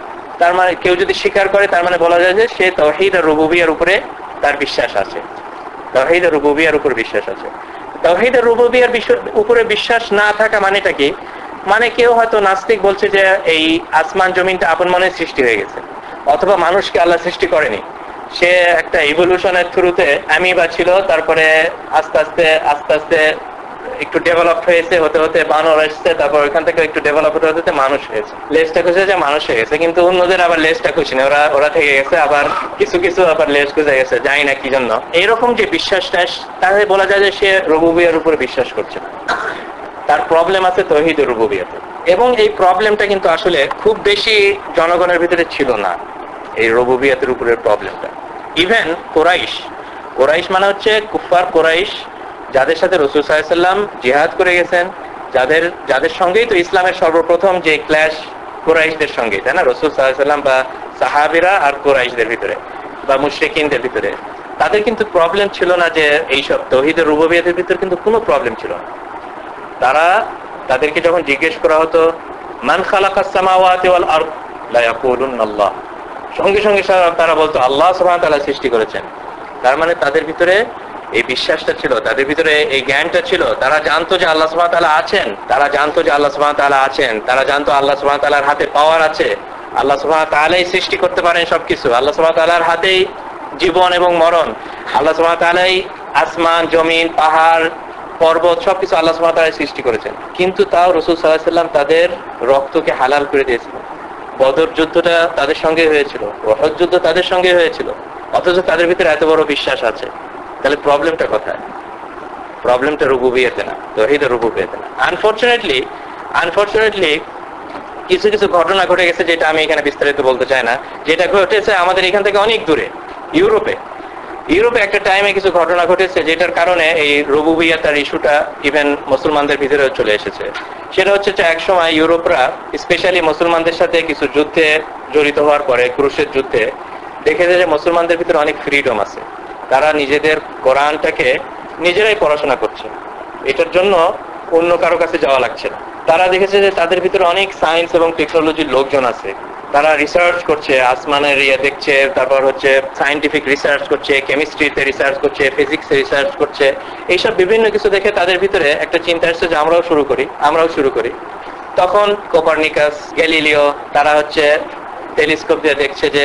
তার মানে কেউ যদি স্বীকার করে তার মানে বলা যায় যে সে তাওহীদ আর রুবুবিয়্যার উপরে তার বিশ্বাস আছে, তাওহীদ আর রুবুবিয়্যার উপর বিশ্বাস আছে। তাওহীদ আর রুবুবিয়্যার উপরে বিশ্বাস না থাকা মানেটা কি? মানে কেউ হয়তো নাস্তিক বলছে যে এই আসমান জমিনটা আপন মনে সৃষ্টি হয়ে গেছে, অথবা মানুষকে আল্লাহ সৃষ্টি করেনি, সে একটা ইভলিউশনের থ্রুতে অ্যামিবা ছিল, তারপরে আস্তে আস্তে আস্তে আস্তে একটু ডেভেলপ হয়েছে, হতে হতে বানর এসছে, তারপর ওইখান থেকে একটু ডেভেলপ হতে হতে মানুষ হয়েছে। লেজটা খুঁজে যে মানুষ হয়ে গেছে, কিন্তু অন্যদের আবার লেজটা খুঁজে নেই, ওরা ওরা থেকে গেছে, আবার কিছু কিছু আবার লেজ খুঁজে গেছে, জানি না কি জন্য। এইরকম যে বিশ্বাসটা, তাহলে বলা যায় যে সে রুবুবিয়্যার উপরে বিশ্বাস করছে না, তার প্রবলেম আছে তাওহীদ ও রুবুবিয়্যাতে। এবং এই প্রবলেমটা কিন্তু আসলে খুব বেশি জনগণের ভিতরে ছিল না, এই রুবুবিয়্যাতের উপরের প্রবলেমটা। ইভেন কোরাইশ, কোরাইশ মানে হচ্ছে কুফার কোরাইশ, যাদের সাথে রাসূল সাল্লাল্লাহু আলাইহি ওয়াসাল্লাম জিহাদ করে গেছেন, যাদের যাদের সঙ্গেই তো ইসলামের সর্বপ্রথম যে ক্ল্যাশ কোরাইশদের সঙ্গে, তাই না? রাসূল সাল্লাল্লাহু আলাইহি ওয়াসাল্লাম বা সাহাবীরা আর কোরাইশদের ভিতরে বা মুশরিকিনদের ভিতরে, তাদের কিন্তু প্রবলেম ছিল না যে এইসব তাওহীদ ও রুবুবিয়্যাতের ভিতরে কিন্তু কোনো প্রবলেম ছিল না। তারা, তাদেরকে যখন জিজ্ঞেস করা হতো মান খালাকাস সামাওয়াতি ওয়াল আরদ লা ইয়াকুলুনাল্লাহ, সঙ্গে সঙ্গে তারা বলতো আল্লাহ সুবহানাহু ওয়া তাআলা সৃষ্টি করেছেন। তার মানে তাদের ভিতরে এই বিশ্বাসটা ছিল, তাদের ভিতরে এই জ্ঞানটা ছিল, তারা জানতো যে আল্লাহ সুবহানাহু ওয়া তাআলা আছেন, তারা জানতো যে আল্লাহ সুবহানাহু ওয়া তাআলা আছেন, তারা জানতো আল্লাহ সুবহানাহু ওয়া তাআলার হাতে পাওয়ার আছে, আল্লাহ সুবহানাহু ওয়া তাআলাই সৃষ্টি করতে পারেন সবকিছু, আল্লাহ সুবহানাহু ওয়া তাআলার হাতেই জীবন এবং মরণ, আল্লাহ সুবহানাহু ওয়া তাআলাই আসমান জমিন পাহাড় পর্বত সবকিছু আল্লাহ সুবহানাহু ওয়া তাআলা সৃষ্টি করেছেন। কিন্তু তাও রাসূল সাল্লাল্লাহু আলাইহি ওয়াসাল্লাম তাদের রক্তকে হালাল করে দিয়েছিলেন। বদর যুদ্ধটা তাদের সঙ্গে হয়েছিল, উহুদ যুদ্ধ তাদের সঙ্গে হয়েছিল, অথচ তাদের ভিতরে এত বড় বিশ্বাস আছে। তাহলে প্রবলেমটা কোথায়? প্রবলেমটা রুবুবিয়্যাতে না, তাওহীদ আর রুবুবিয়্যাতে না। আনফরচুনেটলি আনফরচুনেটলি কিছু কিছু ঘটনা ঘটে গেছে, যেটা আমি এখানে বিস্তারিত বলতে চাই না, যেটা ঘটেছে আমাদের এখান থেকে অনেক দূরে, ইউরোপে। ইউরোপে একটা টাইমে কিছু ঘটনা ঘটেছে যেটার কারণে এই রুবুবিয়্যাতের ইস্যুটা ইভেন মুসলমানদের ভিতরেও চলে এসেছে। সেটা হচ্ছে যে এক সময় ইউরোপরা স্পেশালি মুসলমানদের সাথে কিছু যুদ্ধে জড়িত হওয়ার পরে, ক্রুশের যুদ্ধে, দেখেছে যে মুসলমানদের ভিতরে অনেক ফ্রিডম আছে, তারা নিজেদের কোরআনটাকে নিজেরাই পড়াশোনা করছে, এটার জন্য অন্য কারো কাছে যাওয়া লাগছে না। তারা দেখেছে যে তাদের ভিতরে অনেক সায়েন্স এবং টেকনোলজির লোকজন আছে, তারা রিসার্চ করছে, আসমানের ইয়ে দেখছে, তারপর হচ্ছে সায়েন্টিফিক রিসার্চ করছে, কেমিস্ট্রিতে রিসার্চ করছে, ফিজিক্সে রিসার্চ করছে। এইসব বিভিন্ন কিছু দেখে তাদের ভিতরে একটা চিন্তা আসছে যে আমরাও শুরু করি, আমরাও শুরু করি। তখন কোপারনিকাস, গ্যালিলিও, তারা হচ্ছে টেলিস্কোপ দিয়ে দেখছে যে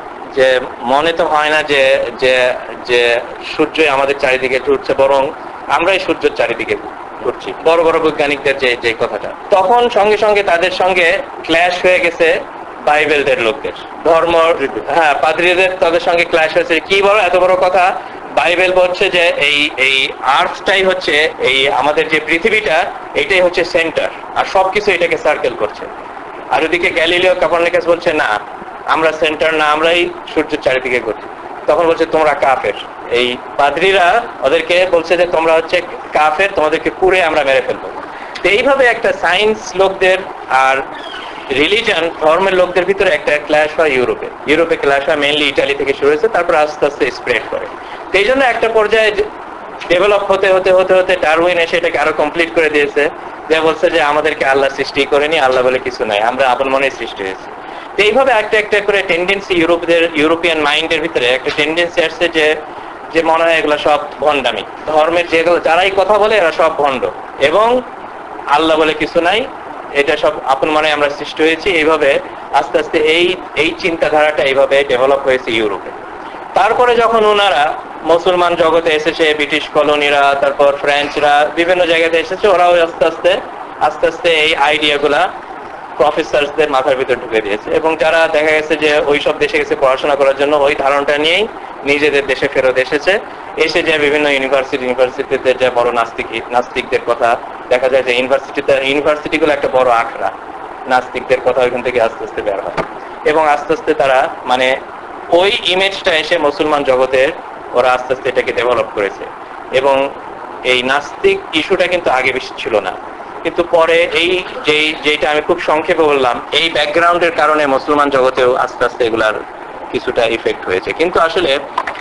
যে মনে তো হয় না যে যে যে সূর্য আমাদের চারিদিকে ঘুরছে, বরং আমরাই সূর্যের চারিদিকে ঘুরছি, বড় বড় বৈজ্ঞানিকদের যে যে কথাটা। তখন সঙ্গে সঙ্গে তাদের সঙ্গে ক্ল্যাশ হয়ে গেছে বাইবেলদের লোকদের, ধর্ম, হ্যাঁ পাদ্রীদের, তাদের সঙ্গে ক্ল্যাশ হয়েছে। কি বড় এত বড় কথা, বাইবেল বলছে যে এই এই আর্থটাই হচ্ছে, এই আমাদের যে পৃথিবীটা, এটাই হচ্ছে সেন্টার, আর সবকিছু এটাকে সার্কেল করছে। আর ওদিকে গ্যালিলিও, কোপারনিকাস বলছে না, আমরা সেন্টার না, আমরাই সূর্যের চারিদিকে ঘুরছি। তখন বলছে তোমরা কাফের। এই পাদ্রীরা ওদেরকে বলছে যে তোমরা হচ্ছে কাফের, তোমাদেরকে পুড়ে আমরা মেরে ফেলবো। এইভাবে একটা সায়েন্স লোকদের আর রিলিজন, ধর্মের লোকদের ভিতরে একটা ক্ল্যাশ হয় ইউরোপে। ইউরোপে ক্ল্যাশ হয় মেইনলি ইটালি থেকে শুরু হয়েছে, তারপর আস্তে আস্তে স্প্রেড করে। এই জন্য একটা পর্যায়ে ডেভেলপ হতে হতে হতে হতে ডারউইন এসে এটাকে আরো কমপ্লিট করে দিয়েছে, যে বলছে যে আমাদেরকে আল্লাহ সৃষ্টি করেনি, আল্লাহ বলে কিছু নাই, আমরা আপন মনেই সৃষ্টি হয়েছি। এইভাবে একটা একটা করে টেন্ডেন্সি ইউরোপদের, ইউরোপিয়ান মাইন্ডের ভিতরে একটা টেন্ডেন্সি আসছে যে যে মনে হয় এগুলো সব ভণ্ডামি, ধর্মের যেগুলো যারাই কথা বলে এরা সব ভণ্ড, এবং আল্লাহ বলে কিছু নাই, এটা সব আপন মনে আমরা সৃষ্টি হয়েছি। এইভাবে আস্তে আস্তে এই এই চিন্তাধারাটা এইভাবে ডেভেলপ হয়েছে ইউরোপে। তারপরে যখন ওনারা মুসলমান জগতে এসেছে, ব্রিটিশ কলোনিরা, তারপর ফ্রেঞ্চরা বিভিন্ন জায়গাতে এসেছে, ওরাও আস্তে আস্তে আস্তে আস্তে এই আইডিয়াগুলা প্রফেসরদের মাথার ভিতর ঢুকে দিয়েছে, এবং যারা দেখা গেছে যে ওই সব দেশে গেছে পড়াশোনা করার জন্য, ওই ধারণাটা নিয়েই নিজেদের দেশে ফেরত এসেছে। এসে যে বিভিন্ন ইউনিভার্সিটি ইউনিভার্সিটিতে যে বড় নাস্তিক নাস্তিকদের কথা দেখা যায়, যে ইউনিভার্সিটিতে ইউনিভার্সিটিগুলো একটা বড় আখড়া, নাস্তিকদের কথা ওইখান থেকে আস্তে আস্তে বের হয়, এবং আস্তে আস্তে তারা মানে ওই ইমেজটা এসে মুসলমান জগতের ওরা আস্তে আস্তে এটাকে ডেভেলপ করেছে। এবং এই নাস্তিক ইস্যুটা কিন্তু আগে বেশি ছিল না, কিন্তু পরে এই যেই যেটা আমি খুব সংক্ষেপে বললাম, এই ব্যাকগ্রাউন্ডের কারণে মুসলমান জগতেও আস্তে আস্তে এগুলার কিছুটা ইফেক্ট হয়েছে। কিন্তু আসলে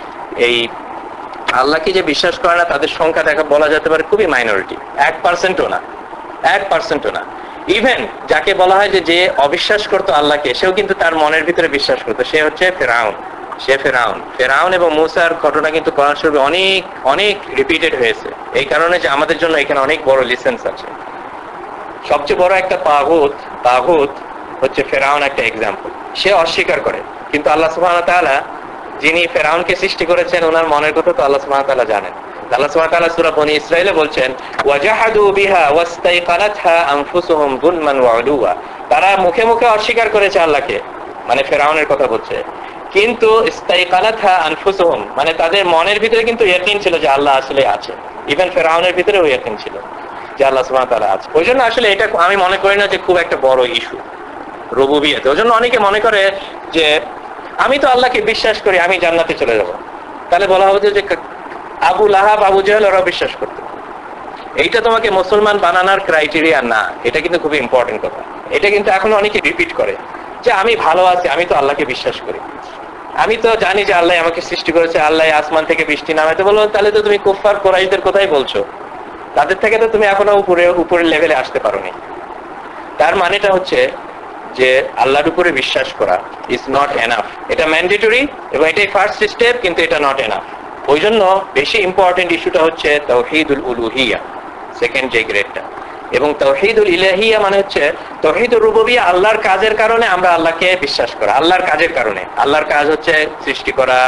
এই আল্লাহকে যে বিশ্বাস করে না তাদের সংখ্যা দেখা বলা যেতে পারে খুবই মাইনরিটি, এক পার্সেন্টও না, এক পার্সেন্টও না। ইভেন যাকে বলা হয় যে যে অবিশ্বাস করতো আল্লাহকে, সেও কিন্তু তার মনের ভিতরে বিশ্বাস করতো, সে হচ্ছে ফেরাউন। সে ফেরাউন ফেরাউন এবং মূসার ঘটনা কিন্তু কোরআন শরীফে অনেক অনেক রিপিটেড হয়েছে, এই কারণে যে আমাদের জন্য এখানে অনেক বড় লেসেন্স আছে। সবচেয়ে বড় একটা তাগুত তাগুত হচ্ছে ফেরাউন, একটা এক্সাম্পল। সে অস্বীকার করে, কিন্তু আল্লাহ সুবহানাহু ওয়া তাআলা যিনি ফেরাউনকে সৃষ্টি করেছেন ওনার মনের কথা তো আল্লাহ সুবহানাহু ওয়া তাআলা জানেন। আল্লাহ সুবহানাহু ওয়া তাআলা সূরা বনী ইসরাঈলে বলছেন ওয়াজাহাদু বিহা ওয়াস্তাইকানাতহা আনফুসুহুম যুলমান ওয়া উলুওয়া, তারা মুখে মুখে অস্বীকার করেছে আল্লাহকে, মানে ফেরাউনের কথা বলছে, কিন্তু ইস্তাইকানাতহা আনফুসুহুম মানে তাদের মনের ভিতরে কিন্তু ইয়াকিন ছিল যে আল্লাহ আসলে আছে। ইভেন ফেরাউনের ভিতরেও ইয়াকিন ছিল যে আল্লাহ সুবহানাহু ওয়া তাআলা আছে। ওই জন্য আসলে এটা আমি মনে করি না যে খুব একটা বড় ইস্যু রুবুবিয়ত। ওই জন্য অনেকে মনে করে যে আমি তো আল্লাহকে বিশ্বাস করি, আমি জান্নাতে চলে যাব। তাহলে বলা হবে যে আবু লাহাব আবু জাহেল ওরা বিশ্বাস করতো। এইটা তোমাকে মুসলমান বানানোর ক্রাইটেরিয়া না, এটা কিন্তু খুবই ইম্পর্টেন্ট কথা। এটা কিন্তু এখন অনেকে রিপিট করে যে আমি ভালো আছি, আমি তো আল্লাহকে বিশ্বাস করি, আমি তো জানি যে আল্লাহ আমাকে সৃষ্টি করেছে, আল্লাহ আসমান থেকে বৃষ্টি নামাইতে বলো, তাহলে তো তুমি কুফফার কুরাইশদের কথাই বলছো, তাদের থেকে তো তুমি এখনো উপরে উপরের লেভেলে আসতে পারোনি। তার মানেটা হচ্ছে যে আল্লাহর উপরে বিশ্বাস করা ইজ নট এনাফ। এটা ম্যান্ডেটরি এবং এটাই ফার্স্ট স্টেপ, কিন্তু এটা নট এনাফ। ওই জন্য বেশি ইম্পর্টেন্ট ইস্যুটা হচ্ছে তাওহীদুল উলুহিয়া, সেকেন্ড যে গ্রেডটা। এবং তাওহীদুল ইলাহিয়া মানে হচ্ছে তাওহীদুর রুবুবিয়্যাহ, আল্লাহর কাজের কারণে আমরা আল্লাহকে বিশ্বাস করা, আল্লাহর কাজের কারণে। আল্লাহর কাজ হচ্ছে সৃষ্টি করা,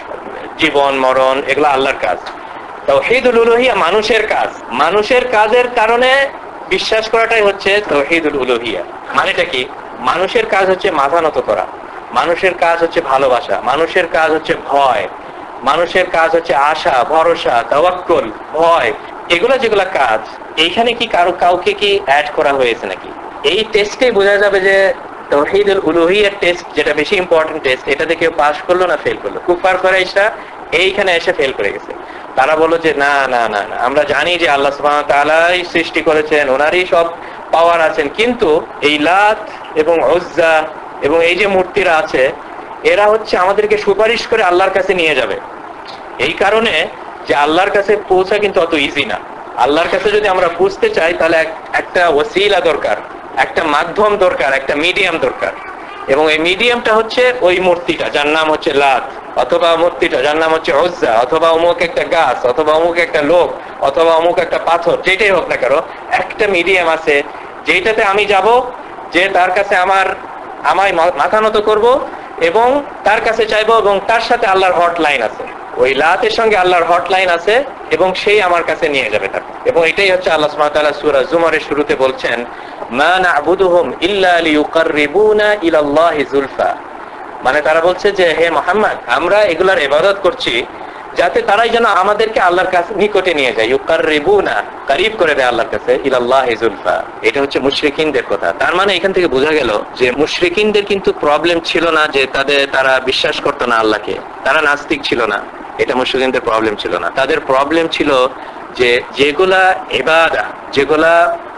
জীবন মরণ, এগুলো আল্লাহর কাজ। তাওহীদুল উলুহিয়া মানুষের কাজ, মানুষের কাজের কারণে বিশ্বাস করাটাই হচ্ছে তাওহীদুল উলুহিয়া। মানেটা কি? মানুষের কাজ হচ্ছে মাথা নত করা, মানুষের কাজ হচ্ছে ভালোবাসা, মানুষের কাজ হচ্ছে ভয়, মানুষের কাজ হচ্ছে আশা, ভরসা, তাওয়াক্কুল, ভয়, এগুলো যেগুলা কাজ, এইখানে কি কারো কাউকে কি অ্যাড করা হয়েছে নাকি? এই টেস্টে বোঝা যাবে যে তাওহীদুল উলুহিয়ার টেস্ট, যেটা বেশি ইম্পর্টেন্ট টেস্ট, এটাতে কেউ পাস করলো না ফেল করলো। কুফার কুরাইশরা এইখানে এসে ফেল করে গেছে। তারা বলল যে না না না না আমরা জানি যে আল্লাহ সুবহানাহু ওয়া তাআলাই সৃষ্টি করেছেন, ওনারই সব পাওয়ার আছেন, কিন্তু এই লাত এবং উজ্জা এবং এই যে মূর্তিরা আছে, এরা হচ্ছে আমাদেরকে সুপারিশ করে আল্লাহর কাছে নিয়ে যাবে। এই কারণে যে আল্লাহর কাছে পৌঁছা কিন্তু অত ইজি না। আল্লাহর কাছে যদি আমরা বুঝতে চাই তাহলে একটা ওসিলা দরকার, একটা মাধ্যম দরকার, একটা মিডিয়াম দরকার। এবং এই মিডিয়ামটা হচ্ছে ওই মূর্তিটা যার নাম হচ্ছে লাত, অথবা মূর্তিটা যার নাম হচ্ছে উজ্জা, অথবা অমুক একটা গাছ, অথবা অমুক একটা লোক, অথবা অমুক একটা পাথর, যেটাই হোক না কেন, একটা মিডিয়াম আছে যেটাতে আমি যাব, যে তার কাছে আমার আমায় মাথা নত করবো এবং তার কাছে চাইবো, এবং তার সাথে আল্লাহর হটলাইন আছে, ওই লাতের সঙ্গে আল্লাহর হটলাইন আছে, এবং সেই আমার কাছে নিয়ে যাবে তাকে। এবং এটাই হচ্ছে আল্লাহ সুবহানাহু ওয়া তাআলা সূরা জুমারের শুরুতে বলছেন মা না'বুদুহুম ইল্লা লিইউকাররিবুনা ইলাল্লাহি যুলফা, মানে তারা বলছে যে হে মুহাম্মদ, আমরা এগুলার ইবাদত করছি যাতে তারাই যেন আমাদেরকে আল্লাহর কাছে নিকটে নিয়ে যায়, ইউকাররিবুনা, করিব করে দেয় আল্লাহর কাছে, ইলাল্লাহি যুলফা। এটা হচ্ছে মুশরিকিনদের কথা। তার মানে এখান থেকে বোঝা গেল যে মুশরিকিনদের কিন্তু প্রবলেম ছিল না যে তাদের তারা বিশ্বাস করতো না আল্লাহকে, তারা নাস্তিক ছিল না, এটা মুশরিকিনদের প্রবলেম ছিল না। তাদের প্রবলেম ছিল যে যেগুলা ইবাদত, যেগুলা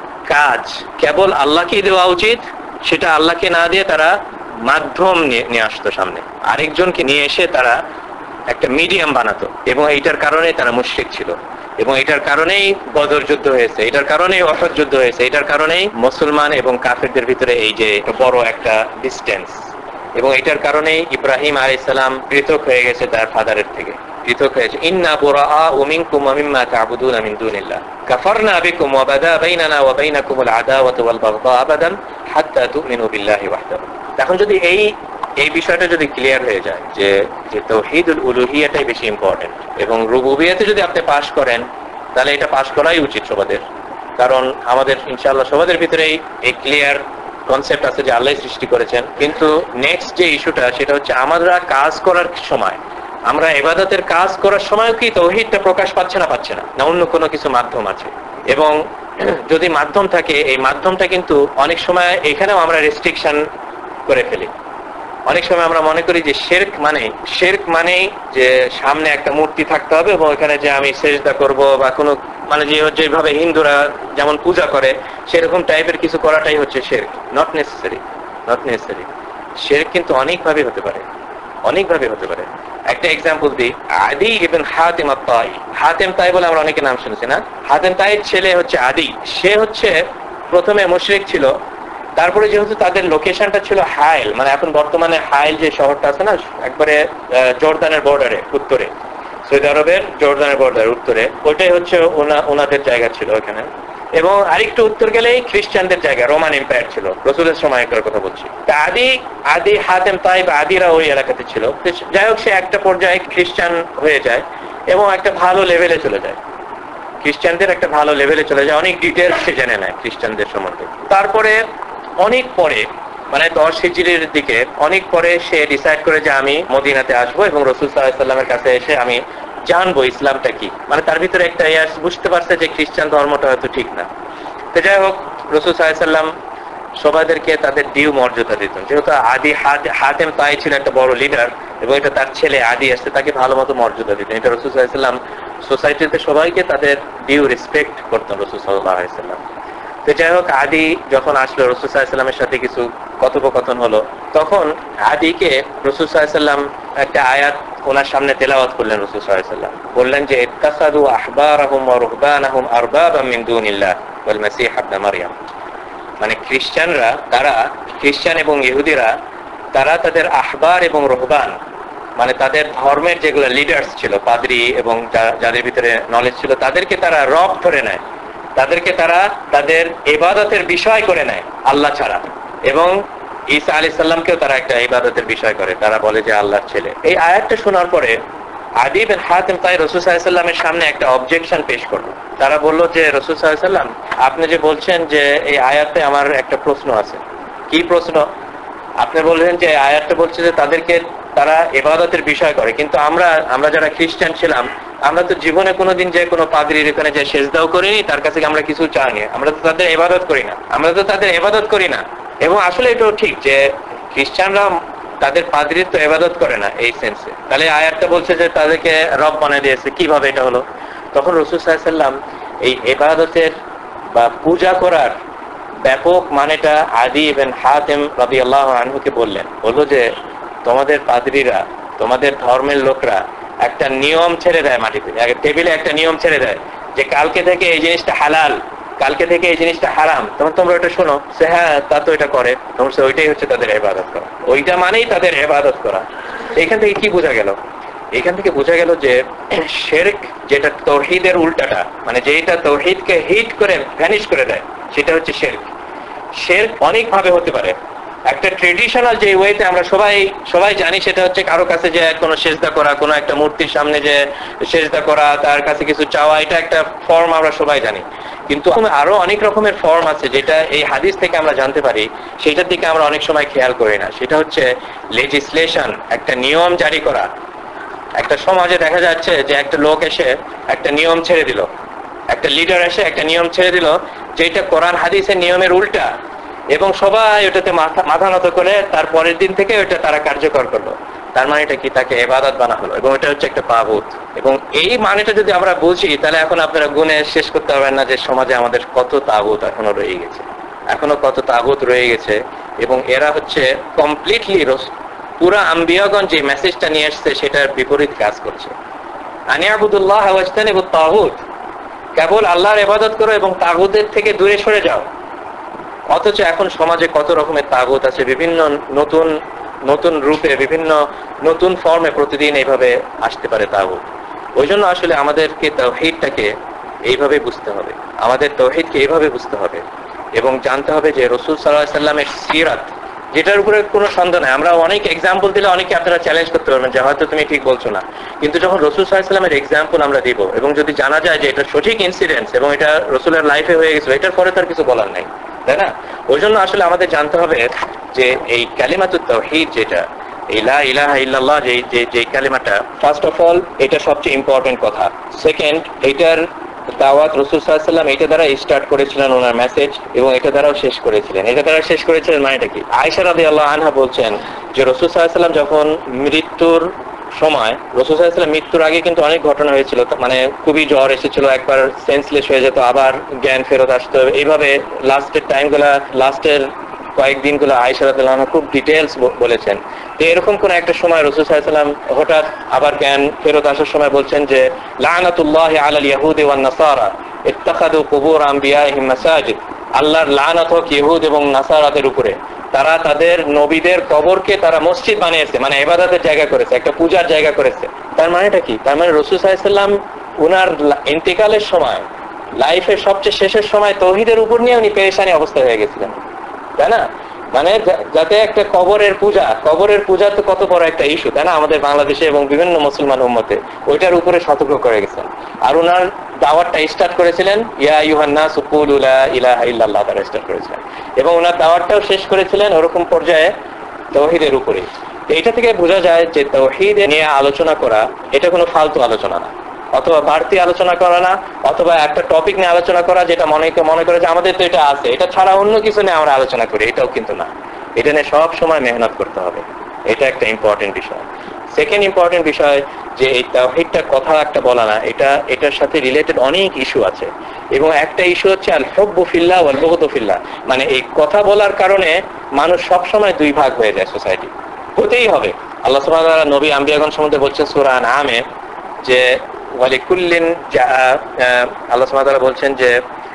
কাজ কেবল আল্লাহকেই দেওয়া উচিত, সেটা আল্লাহকে না দিয়ে তারা মাধ্যম নিয়ে আসতো সামনে, আরেকজনকে নিয়ে এসে তারা একটা মিডিয়াম বানাতো। এবং এইটার কারণে তারা মুশরিক ছিল, এবং এটার কারণেই বদর যুদ্ধ হয়েছে, এটার কারণেই উহুদ যুদ্ধ হয়েছে, এটার কারণেই মুসলমান এবং কাফেরদের ভিতরে এই যে বড় একটা ডিসটেন্স। এবং এটার কারণেই ইব্রাহিম আলাইহিস সালাম পৃথক হয়ে গেছে তার ফাদারের থেকে, পৃথক হয়েছে। ইন্না বুরাআউ মিনকুম ওয়া মিম্মা তা'বুদুনা মিন দুনিল্লাহ কাফারনা বিকুম ওয়া বাদা বাইনানা ওয়া বাইনাকুমুল আদাওয়াতু ওয়াল বাগদা আবাদান হাত্তা তু'মিনু বিল্লাহি ওয়াহদাহু। এখন যদি এই এই বিষয়টা যদি ক্লিয়ার হয়ে যায় যে যে তাওহীদুল উলুহিয়াটাই বেশি ইম্পর্টেন্ট, এবং রুবুবিয়্যাতে যদি আপনি পাস করেন তাহলে এটা পাস করাই উচিত সবাদের। কারণ আমাদের ইনশাআল্লাহ সবাদের ভিতরেই এই ক্লিয়ার কনসেপ্ট আছে যে আল্লাহ সৃষ্টি করেছেন। কিন্তু নেক্সট যে ইস্যুটা সেটা হচ্ছে আমরা কাজ করার সময়, আমরা ইবাদতের কাজ করার সময় কি তাওহীদটা প্রকাশ পাচ্ছে না পাচ্ছে না না অন্য কোনো কিছু মাধ্যম আছে। এবং যদি মাধ্যম থাকে, এই মাধ্যমটা কিন্তু অনেক সময় এখানেও আমরা রেস্ট্রিকশন করে ফেলি। অনেক সময় আমরা মনে করি যে শিরক মানে শিরক মানে যে সামনে একটা মূর্তি থাকতে হবে এবং এখানে যে আমি সেজদা করব বা কোনো মানে যে যেভাবে হিন্দুরা যেমন পূজা করে সেরকম টাইপের কিছু করাটাই হচ্ছে শিরক। Not necessary, not necessary. শিরক কিন্তু অনেকভাবে হতে পারে, অনেকভাবে হতে পারে। একটা এক্সাম্পল দিই, আদি ইবনে হাতিম আত-তাই। হাতিম তাই বলে আমরা অনেকে নাম শুনেছি না? হাতিম তাইয়ের ছেলে হচ্ছে আদি। সে হচ্ছে প্রথমে মুশরিক ছিল, তারপরে যেহেতু তাদের লোকেশনটা ছিল হাইল, মানে এখন বর্তমানে হাইল যে শহরটা আছে না একবারে জর্দানের বর্ডারে উত্তরে, সৌদি আরবের জর্দানের বর্ডারের উত্তরে, ওইটাই হচ্ছে ওনাদের জায়গা ছিল ওখানে। এবং আরেকটু উত্তর গেলেই খ্রিস্টানদের জায়গা, রোমান এম্পায়ার ছিল রসুলের সময়কার কথা বলছি। তা আদি আদি হাতেম তাইব আদিরা ওই এলাকাতে ছিল। যাই হোক, সে একটা পর্যায়ে খ্রিস্টান হয়ে যায় এবং একটা ভালো লেভেলে চলে যায়, খ্রিস্টানদের একটা ভালো লেভেলে চলে যায়, অনেক ডিটেলস সে জেনে নেয় খ্রিস্টানদের সম্বন্ধে। তারপরে অনেক পরে, মানে দশ হিজরির দিকে অনেক পরে সে ডিসাইড করে যে আমি মদিনাতে আসবো এবং রসুল সাল্লাল্লাহু আলাইহি ওয়াসাল্লামের কাছে এসে আমি জানবো ইসলামটা কি। মানে তার ভিতরে একটা ইয়াস বুঝতে পারছে যে খ্রিস্টান ধর্মটা হয়তো ঠিক না। তো যাই হোক, রসুল সাল্লাল্লাহু আলাইহি ওয়াসাল্লাম সবাইদেরকে তাদের ডিউ মর্যাদা দিতেন। যেহেতু আদি হাতেম তাই ছিল একটা বড় লিডার এবং এটা তার ছেলে আদি আসছে, তাকে ভালো মতো মর্যাদা দিতেন। এটা রসুল সাল্লাল্লাহু আলাইহি ওয়াসাল্লাম সোসাইটিতে সবাইকে তাদের ডিউ রেসপেক্ট করতেন রসুল সাল্লাল্লাহু আলাইহি ওয়াসাল্লাম। তো যাই হোক, আদি যখন আসলো রসুল সাল্লাল্লাহু আলাইহি ওয়াসাল্লামের সাথে কিছু কথোপকথন হলো, তখন আদিকে রসুল সাল্লাল্লাহু আলাইহি ওয়াসাল্লাম একটা আয়াত ওনার সামনে তেলাওয়াত করলেন। রসুল সাল্লাল্লাহু আলাইহি ওয়াসাল্লাম বললেন যে ইত্তাখাযু আহবারাহুম ওয়া রুহবানাহুম আরবাবাম মিন দুনিল্লাহ ওয়াল মাসীহ ইবনে মারইয়াম। মানে খ্রিস্টানরা, তারা খ্রিস্টান এবং ইহুদিরা, তারা তাদের আহবার এবং রুহবান, মানে তাদের ধর্মের যেগুলো লিডার্স ছিল, পাদ্রী এবং যাদের ভিতরে নলেজ ছিল, তাদেরকে তারা রব ধরে নেয়, তাদেরকে তারা তাদের ইবাদতের বিষয় করে নেয় আল্লাহ ছাড়া। এবং ঈসা আলাইহিস সালামকেও তারা একটা ইবাদতের বিষয় করে, তারা বলে যে আল্লাহর ছেলে। এই আয়াতটা শোনার পরে আদি বিন হাতেম তাই রাসূল সাল্লাল্লাহু আলাইহি ওয়াসাল্লামের সামনে একটা অবজেকশন পেশ করলো। তারা বলল যে রাসূল সাল্লাল্লাহু আলাইহি ওয়াসাল্লাম, আপনি যে বলছেন যে এই আয়াতে আমার একটা প্রশ্ন আছে। কি প্রশ্ন? আপনি বললেন যে আয়াতটা বলছে যে তাদেরকে তারা ইবাদতের বিষয় করে, কিন্তু আমরা আমরা যারা খ্রিস্টান ছিলাম, আমরা তো জীবনে কোনোদিন যে কোনো পাদ্রীর এখানে যে সেজদাও করিনি, তার কাছে আমরা কিছু চাইনি, আমরা তো তাদের ইবাদত করি না, আমরা তো তাদের ইবাদত করি না। এবং আসলে এটাও ঠিক যে খ্রিস্টানরা তাদের পাদ্রীর তো ইবাদত করে না এই সেন্সে। তাহলে আয়াতটা বলছে যে তাদেরকে রব বানিয়ে দিয়েছে, কিভাবে এটা হলো? তখন রাসূল সাল্লাল্লাহু আলাইহি ওয়াসাল্লাম এই ইবাদতের বা পূজা করার ব্যাপক মানেটা আদি ইবনে হাতেম রাদিয়াল্লাহু আনহুকে বললেন। বললো যে তোমাদের পাদ্রীরা, তোমাদের ধর্মের লোকরা একটা নিয়ম ছেড়ে দেয় মাটিতে, টেবিলে একটা নিয়ম ছেড়ে দেয় যে কালকে থেকে এই জিনিসটা হালাল, কালকে থেকে এই জিনিসটা হারাম। তখন তোমরা ওটা শোনো, সে হ্যাঁ তা তো এটা করে, তোমরা ওইটাই হচ্ছে তাদের ইবাদত করা, ওইটা মানেই তাদের ইবাদত করা। এখান থেকে কি বোঝা গেল? এখান থেকে বোঝা গেল যে শিরক যেটা তাওহীদের উল্টাটা, মানে যেটা তাওহীদকে হিট করে ভ্যানিশ করে দেয়, সেটা হচ্ছে শিরক। শিরক অনেক ভাবে হতে পারে। একটা ট্রেডিশনাল যে ওয়েতে আমরা সবাই সবাই জানি, সেটা হচ্ছে কারো কাছে যে কোনো সেজদা করা, কোনো একটা মূর্তির সামনে যে সেজদা করা, তার কাছে কিছু চাওয়া, এটা একটা ফর্ম আমরা সবাই জানি। কিন্তু আরো অনেক রকমের ফর্ম আছে যেটা এই হাদিস থেকে আমরা জানতে পারি, সেটার দিকে আমরা অনেক সময় খেয়াল করি না। সেটা হচ্ছে লেজিসলেশন, একটা নিয়ম জারি করা। একটা সমাজে দেখা যাচ্ছে যে একটা লোক এসে একটা নিয়ম ছেড়ে দিল, একটা লিডার এসে একটা নিয়ম ছেড়ে দিল যেটা কোরআন হাদিসের নিয়মের উল্টা, এবং সবাই ওটাতে মাথা মাথা নত করে তার পরের দিন থেকে ওটা তারা কার্যকর করলো। তার মানে এটা কি? তাকে ইবাদত বানা হলো, এবং এটা হচ্ছে একটা তাগুত। এবং এই মানেটা যদি আমরা বুঝি, তাহলে এখন আপনারা গুণে শেষ করতে পারবেন না যে সমাজে আমাদের কত তাগুত এখনো রয়ে গেছে, এখনো কত তাগুত রয়ে গেছে। এবং এরা হচ্ছে কমপ্লিটলি পুরা আম্বিয়াগণ যে মেসেজটা নিয়ে আসছে সেটার বিপরীত কাজ করছে। আনিয়াবুদুল্লাহ ওয়াজতানিবুত তাগুত, কেবল আল্লাহর ইবাদত করো এবং তাগুতের থেকে দূরে সরে যাও। অথচ এখন সমাজে কত রকমের তাগুত আছে, বিভিন্ন নতুন নতুন রূপে, বিভিন্ন নতুন ফর্মে প্রতিদিন এইভাবে আসতে পারে তাগুত। ওই জন্য আসলে আমাদেরকে তাওহীদটাকে এইভাবে বুঝতে হবে, আমাদের তাওহীদকে এইভাবে বুঝতে হবে এবং জানতে হবে যে রাসূল সাল্লাল্লাহু আলাইহি ওয়াসাল্লামের সিরাত, যেটার উপরে কোনো সন্দেহ নাই। আমরা অনেক এক্সাম্পল দিলে অনেকে আপনারা চ্যালেঞ্জ করতে পারবেন যে হয়তো তুমি ঠিক বলছো না, কিন্তু যখন রাসূল সাল্লাল্লাহু আলাইহি ওয়াসাল্লামের এক্সাম্পল আমরা দিব এবং যদি জানা যায় যে এটা সঠিক ইনসিডেন্স এবং এটা রাসূলের লাইফে হয়ে গেছে, এটার পরে তার কিছু বলার নাই, তাই না? ওই জন্য আসলে আমাদের জানতে হবে যে এই কালিমাতুত তাওহীদ, যেটা এই লা ইলাহা ইল্লাল্লাহ, যে যে কালিমাটা, ফার্স্ট অফ অল এটা সবচেয়ে ইম্পর্টেন্ট কথা। সেকেন্ড, এটার দাওয়াত রাসূল সাল্লাল্লাহু আলাইহি ওয়াসাল্লাম এটা দ্বারা স্টার্ট করেছিলেন ওনার মেসেজ, এবং এটা দ্বারাও শেষ করেছিলেন। এটা দ্বারা শেষ করেছিলেন মানেটা কি? আয়েশা রাদিয়াল্লাহু আনহা বলছেন যে রাসূল সাল্লাল্লাহু আলাইহি ওয়াসাল্লাম যখন মৃত্যুর সময়, রাসূল সাল্লাল্লাহু আলাইহি ওয়াসাল্লাম মৃত্যুর আগে কিন্তু অনেক ঘটনা হয়েছিল, মানে খুবই জ্বর এসেছিল, একবার সেন্সলেস হয়ে যেত, আবার জ্ঞান ফেরত আসতো, এইভাবে লাস্টের টাইমগুলা, লাস্টের কয়েকদিন গুলো আয়েশা রাদিয়াল্লাহু আনহা খুব ডিটেইলস বলেছেন। তো এরকম কোন একটা সময় রাসূল সাল্লাল্লাহু আলাইহি ওয়াসাল্লাম হঠাৎ আবার জ্ঞান ফেরত আসার সময় বলছেন যে লানাতুল্লাহি আলাল ইয়াহুদি ওয়ান নাসারা ইত্তাখাযু কুবুর আম্বিয়াইহিম মাসাজিদ আল্লাহর লানত হোক ইহুদ এবং নাসারাদের উপরে, তারা তাদের নবীদের কবরকে তারা মসজিদ বানিয়েছে, মানে ইবাদতের জায়গা করেছে, একটা পূজার জায়গা করেছে। তার মানেটা কি? তার মানে রাসূল সাল্লাল্লাহু আলাইহি ওয়াসাল্লাম উনার ইন্তেকালের সময়, লাইফের সবচেয়ে শেষের সময় তৌহিদের উপর নিয়ে উনি পেরেশানি অবস্থা হয়ে গেছিলেন, তাই না? মানে যাতে একটা কবরের পূজা, কবরের পূজা তো কত বড় একটা ইস্যু, তাই না, আমাদের বাংলাদেশে এবং বিভিন্ন মুসলমান উম্মতে, ওইটার উপরে সতর্ক করে গেছেন। আর ওনার দাওয়াতটা স্টার্ট করেছিলেন ইয়া আইয়ুহান নাস কুলু লা ইলাহা ইল্লাল্লাহ, তারা স্টার্ট করেছিলেন, এবং ওনার দাওয়াতটাও শেষ করেছিলেন ওরকম পর্যায়ে তাওহীদের উপরে। এইটা থেকে বোঝা যায় যে তাওহীদ নিয়ে আলোচনা করা এটা কোনো ফালতু আলোচনা না, অথবা বাড়তি আলোচনা করা না, অথবা একটা টপিক নিয়ে আলোচনা করা যেটা মনে মনে করে যে আমাদের তো এটা আছে, এটা ছাড়া অন্য কিছু নিয়ে আমরা আলোচনা করি, এটাও কিন্তু না। এটা নিয়ে সব সময় মেহনত করতে হবে, এটা একটা ইম্পর্টেন্ট বিষয়। সেকেন্ড ইম্পর্টেন্ট বিষয় যে এই তাওহীদটা কথা একটা বলা না, এটা এটার সাথে রিলেটেড অনেক ইস্যু আছে, এবং একটা ইস্যু হচ্ছে আল হুব্বু ফিল্লাহ ওয়াল বুগদু ফিল্লাহ। মানে এই কথা বলার কারণে মানুষ সব সময় দুই ভাগ হয়ে যায়, সোসাইটি হতেই হবে। আল্লাহ সুবহানাহু ওয়া তাআলা নবী আম্বিয়াগণ সম্বন্ধে বলছেন সূরা আনআমে যে ওয়ালিকুল্লিন, আল্লাহ সুবহানাহু ওয়া তাআলা বলছেন যে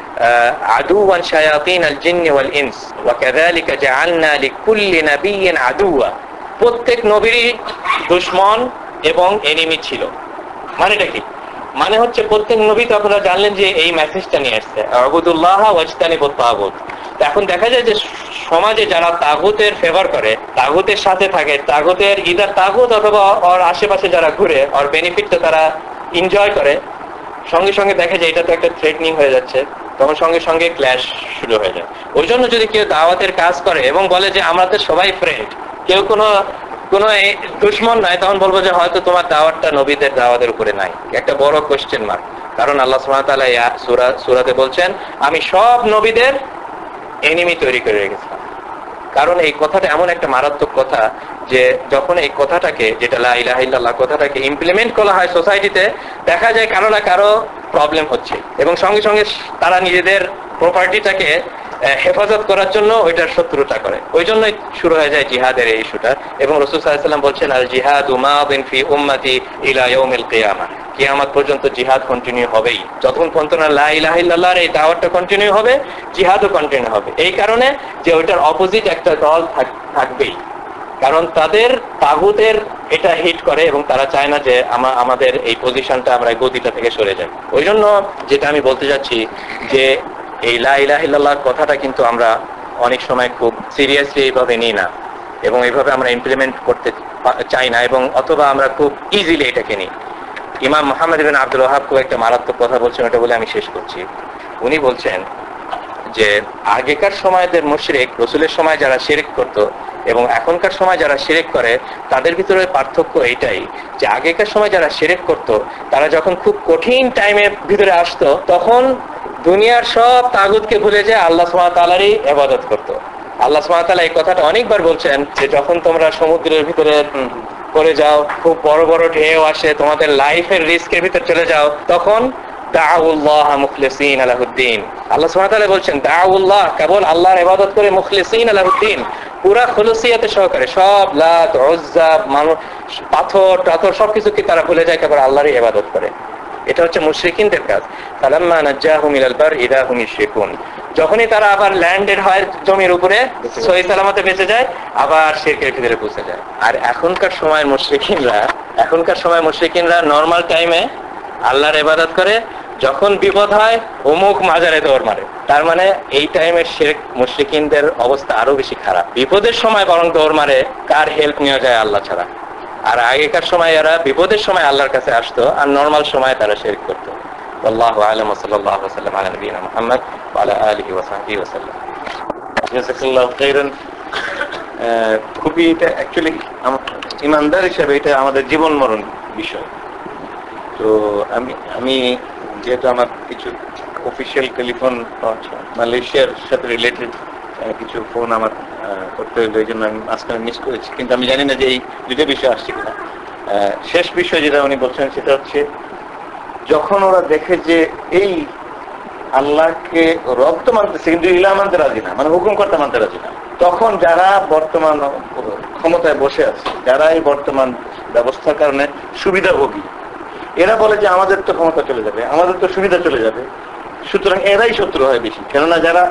আদুওয়ান শায়াতিনাল জিন্নি ওয়াল ইনস ওয়া কাযালিকা জাআলনা লিকুল্লি নাবিয়্যিন আদুওয়া। প্রত্যেক নবীরই দুশমন এবং এনিমি ছিল। মানেটা কি? মানে হচ্ছে প্রত্যেক নবী তো আপনারা জানলেন যে এই মেসেজটা নিয়ে আসছে, আবুদুল্লাহ ওয়াজতানিবুত তাগুত। এখন দেখা যায় যে সমাজে যারা তাগুতের ফেভার করে, তাগুতের সাথে থাকে, তাগুতের ইদার তাগুত অথবা ওর আশেপাশে যারা ঘুরে, ওর বেনিফিটটা তারা এনজয় করে, সঙ্গে সঙ্গে দেখে যে এটা তো একটা থ্রেটনিং হয়ে যাচ্ছে, তখন সঙ্গে সঙ্গে ক্ল্যাশ শুরু হয়ে যায়। ওই জন্য যদি কেউ দাওয়াতের কাজ করে এবং বলে যে আমরা তো সবাই ফ্রেন্ড, কেউ কোনো কোনো দুশমন নাই, তখন বলবো যে হয়তো তোমার দাওয়াতটা নবীদের দাওয়াতের উপরে নাই, একটা বড় কোশ্চেন মার্ক। কারণ আল্লাহ সুবহানাহু ওয়া তাআলা সূরা সূরাতে বলছেন আমি সব নবীদের এনিমি তৈরি করে রেখেছিলাম। কারণ এই কথাটা এমন একটা মারাত্মক কথা যে যখন এই কথাটাকে, যেটা লা ইলাহা ইল্লাল্লাহ কথাটাকে ইমপ্লিমেন্ট করা হয় সোসাইটিতে, দেখা যায় কারো না কারো প্রবলেম হচ্ছে, এবং সঙ্গে সঙ্গে তারা নিজেদের প্রপার্টিটাকে হেফাজত করার জন্য ওইটার শত্রুতা করে। ওই জন্যই শুরু হয়ে যায় জিহাদের এই ইস্যুটা। এবং রাসূল সাল্লাল্লাহু আলাইহি ওয়াসাল্লাম বলছেন আল জিহাদু মাদিন ফি উম্মতি ইলা ইয়াউমিল কিয়ামা, কিয়ামত পর্যন্ত জিহাদ কন্টিনিউ হবেই। যতক্ষণ পর্যন্ত না লা ইলাহা ইল্লাল্লাহর এই দাওয়াতটা কন্টিনিউ হবে, জিহাদও কন্টিনিউ হবে। এই কারণে যে ওইটার অপোজিট একটা দল থাকবেই, কারণ তাদের তাগুতের এটা হিট করে এবং তারা চায় না যে আমাদের এই পজিশনটা, আমরা গদিটা থেকে সরে যাই। ওই জন্য যেটা আমি বলতে যাচ্ছি যে এই লা ইলাহা ইল্লাল্লাহ কথাটা কিন্তু আমরা অনেক সময় খুব সিরিয়াসলি এইভাবে নিই না, এবং এইভাবে আমরা ইমপ্লিমেন্ট করতে চাই না, এবং অথবা আমরা খুব ইজিলি এটাকে নিই। ইমাম মুহাম্মদ ইবনে আব্দুল ওয়াহাব খুব একটা মারাত্মক কথা বলছেন, ওটা বলে আমি শেষ করছি। উনি বলছেন যে আগেকার সময়দের মুশরিক, রাসূলের সময় যারা শিরক করত এবং এখনকার সময় যারা শিরক করে, তাদের ভিতরে পার্থক্য এইটাই যে আগেকার সময় যারা শিরক করত তারা যখন খুব কঠিন টাইমের ভিতরে আসতো, তখন দুনিয়ার সব তাগুতকে ভুলে যায় আল্লাহ সুবহানাহু ওয়া তাআলারই ইবাদত করত। আল্লাহ সুবহানাহু ওয়া তাআলা এই কথাটা অনেকবার বলছেন যে যখন তোমরা সমুদ্রের ভিতরে পড়ে যাও, খুব বড় বড় ঢেউ আসে, তোমাদের লাইফের রিস্কের ভিতর চলে যাও, তখন দাউল্লাহ মুখলিসিন লাহুদ্দিন। আল্লাহ সুবহানাহু ওয়া তাআলা বলছেন দাউল্লাহ, কেবল আল্লাহর ইবাদত করে, মুখলিসিন লাহুদ্দিন, পুরা খুলুসিয়াতে সহকারে, সব লাত উজ্জা মানুষ পাথর টাথর সবকিছুকে তারা ভুলে যায়, কেবল আল্লাহরই ইবাদত করে। এটা হচ্ছে মুশরিকিনদের কাজ। ফালাম্মা নাজ্জাহুম ইলাল বার ইযা হুম ইশরিকুন, যখনই তারা আবার ল্যান্ডেড হয় জমির উপরে, সহি সালামতে বেঁচে যায়, আবার শিরকের ভিতরে পৌঁছে যায়। আর এখনকার সময়ের মুশরিকিনরা, এখনকার সময় মুশরিকিনরা নরমাল টাইমে আল্লাহর ইবাদত করে, যখন বিপদ হয় অমুক মাজারে দৌড় মারে। তার মানে এই টাইমের শিরক মুশরিকিনদের অবস্থা আরো বেশি খারাপ। বিপদের সময় বরং দৌড় মারে, কার হেল্প নেওয়া যায় আল্লাহ ছাড়া। আর আগেকার সময় এরা বিপদের সময় আল্লাহর কাছে আসতো, আর নরমাল সময় তারা শিরক করতো। আল্লাহু আ'লাম ওয়া সাল্লাল্লাহু আলাইহি ওয়া সাল্লাম আলা নবিয়িনা মুহাম্মদ ওয়া আলা আলিহি ওয়া সাহবিহি ওয়া সাল্লাম। জাযাকাল্লাহু খাইরান। খুবই এটা অ্যাকচুয়ালি ইমানদার হিসেবে এটা আমাদের জীবন মরণ বিষয়। তো আমি আমি যেহেতু আমার কিছু অফিসিয়াল টেলিফোন মালয়েশিয়ার সাথে রিলেটেড কিছু ফোন আমার করতে হইলো, এই জন্য আমি মাঝখানে মিস করেছি, কিন্তু আমি জানি না যে এই দুটো বিষয় আসছে কিনা। শেষ বিষয় যেটা উনি বলছেন সেটা হচ্ছে যখন ওরা দেখে যে এই আল্লাহকে রব তো মানতেছে কিন্তু ইলাহ মানতে রাজি না, মানে হুকুম করতে মানতে রাজি না, তখন যারা বর্তমান ক্ষমতায় বসে আছে, যারা এই বর্তমান ব্যবস্থার কারণে সুবিধাভোগী, এরা বলে যে আমাদের তো ক্ষমতা চলে যাবে, আমাদের তো সুবিধা চলে যাবে, সুতরাং এরাই শত্রু হয় বেশি। কেননা যারা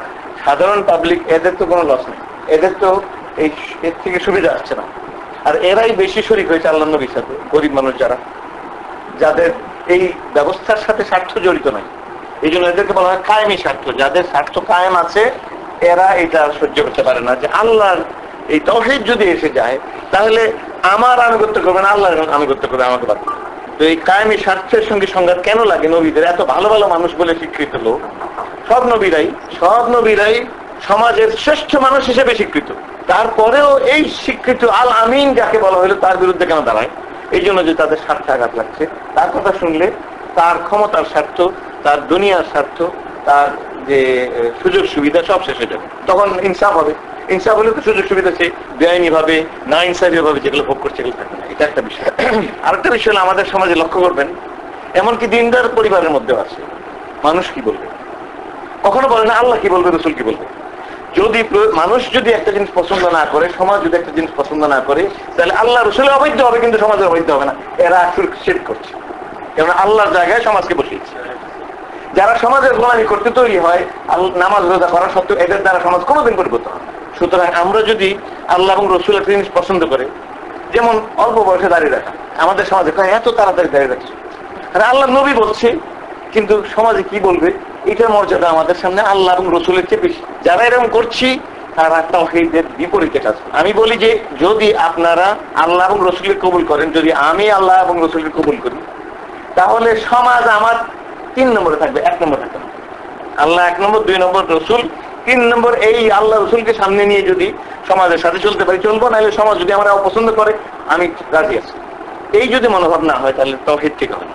সাধারণ পাবলিক এদের তো কোনো লস নেই, এদের তো এই এর থেকে সুবিধা আসছে না। আর এরাই বেশি শরীক হয়েছে আল্লাহ নবীর সাথে, গরিব মানুষ যারা, যাদের এই ব্যবস্থার সাথে স্বার্থ জড়িত নাই। এই জন্য এদেরকে বলা হয় কায়েমি স্বার্থ। যাদের স্বার্থ কায়েম আছে এরা এটা সহ্য করতে পারে না যে আল্লাহর এই তাওহীদ যদি এসে যায় তাহলে আমার আনুগত্য করবে না, আল্লাহর আনুগত্য করবে, আমাকে বাদ। তো এই কায়েমি স্বার্থের সঙ্গে সংঘাত কেন লাগে? নবীদের এত ভালো ভালো মানুষ বলে স্বীকৃত লোক, সব নবীরাই সব নবীরাই সমাজের শ্রেষ্ঠ মানুষ হিসেবে স্বীকৃত, তারপরেও এই স্বীকৃত আল আমিন যাকে বলা হলো তার বিরুদ্ধে কেন দাঁড়ায়? এই জন্য যে তাদের স্বার্থে আঘাত লাগছে। তার কথা শুনলে তার ক্ষমতার স্বার্থ, তার দুনিয়ার স্বার্থ, তার যে সুযোগ সুবিধা সব শেষ হয়ে যাবে। তখন ইনসাফ হবে। ইনসাফ হলে তো সুযোগ সুবিধা সে বেআইনি ভাবে, না ইনসাফি ভাবে যেগুলো ভোগ করছে এগুলো থাকে না। এটা একটা বিষয়। আরেকটা বিষয় হলো আমাদের সমাজে লক্ষ্য করবেন, এমনকি দিনদার পরিবারের মধ্যেও আছে, মানুষ কি বলবে কখনো বলে না, আল্লাহ কি বলবে, রসুল কি বলবে। যদি মানুষ যদি একটা জিনিস পছন্দ না করে, সমাজ যদি একটা জিনিস পছন্দ না করে, তাহলে আল্লাহ রসুলের অবৈধ হবে কিন্তু সমাজের অবৈধ হবে না। এরা আসল শিরক করছে, কারণ আল্লাহর জায়গায় সমাজকে বসিয়েছে। যারা সমাজের গোলামি করতে তৈরি হয় নামাজ রোজা করা সত্ত্বেও, এদের দ্বারা সমাজ কোনোদিন পরিবর্তন হয়। সুতরাং আমরা যদি আল্লাহ এবং রসুল একটা জিনিস পছন্দ করে, যেমন অল্প বয়সে দাঁড়িয়ে রাখা, আমাদের সমাজে এত তাড়াতাড়ি দাঁড়িয়ে রাখছে, আল্লাহ নবী বলছে, কিন্তু সমাজে কি বলবে এটার মর্যাদা আমাদের সামনে আল্লাহ এবং রসুলের চেয়ে বেশি। যারা এরকম করছি তারা তাওহীদের বিপরীতে কাজ করে। আমি বলি যে যদি আপনারা আল্লাহ এবং রসুলকে কবুল করেন, যদি আমি আল্লাহ এবং রসুলকে কবুল করি, তাহলে সমাজ আমার তিন নম্বরে থাকবে, এক নম্বর থাকবে না। আল্লাহ এক নম্বর, দুই নম্বর রসুল, তিন নম্বর এই আল্লাহ রসুলকে সামনে নিয়ে যদি সমাজের সাথে চলতে পারি চলবো, নাহলে সমাজ যদি আমার অপছন্দ করে আমি রাজি আছি। এই যদি মনোভাব না হয় তাহলে তাওহীদ ঠিক হবে।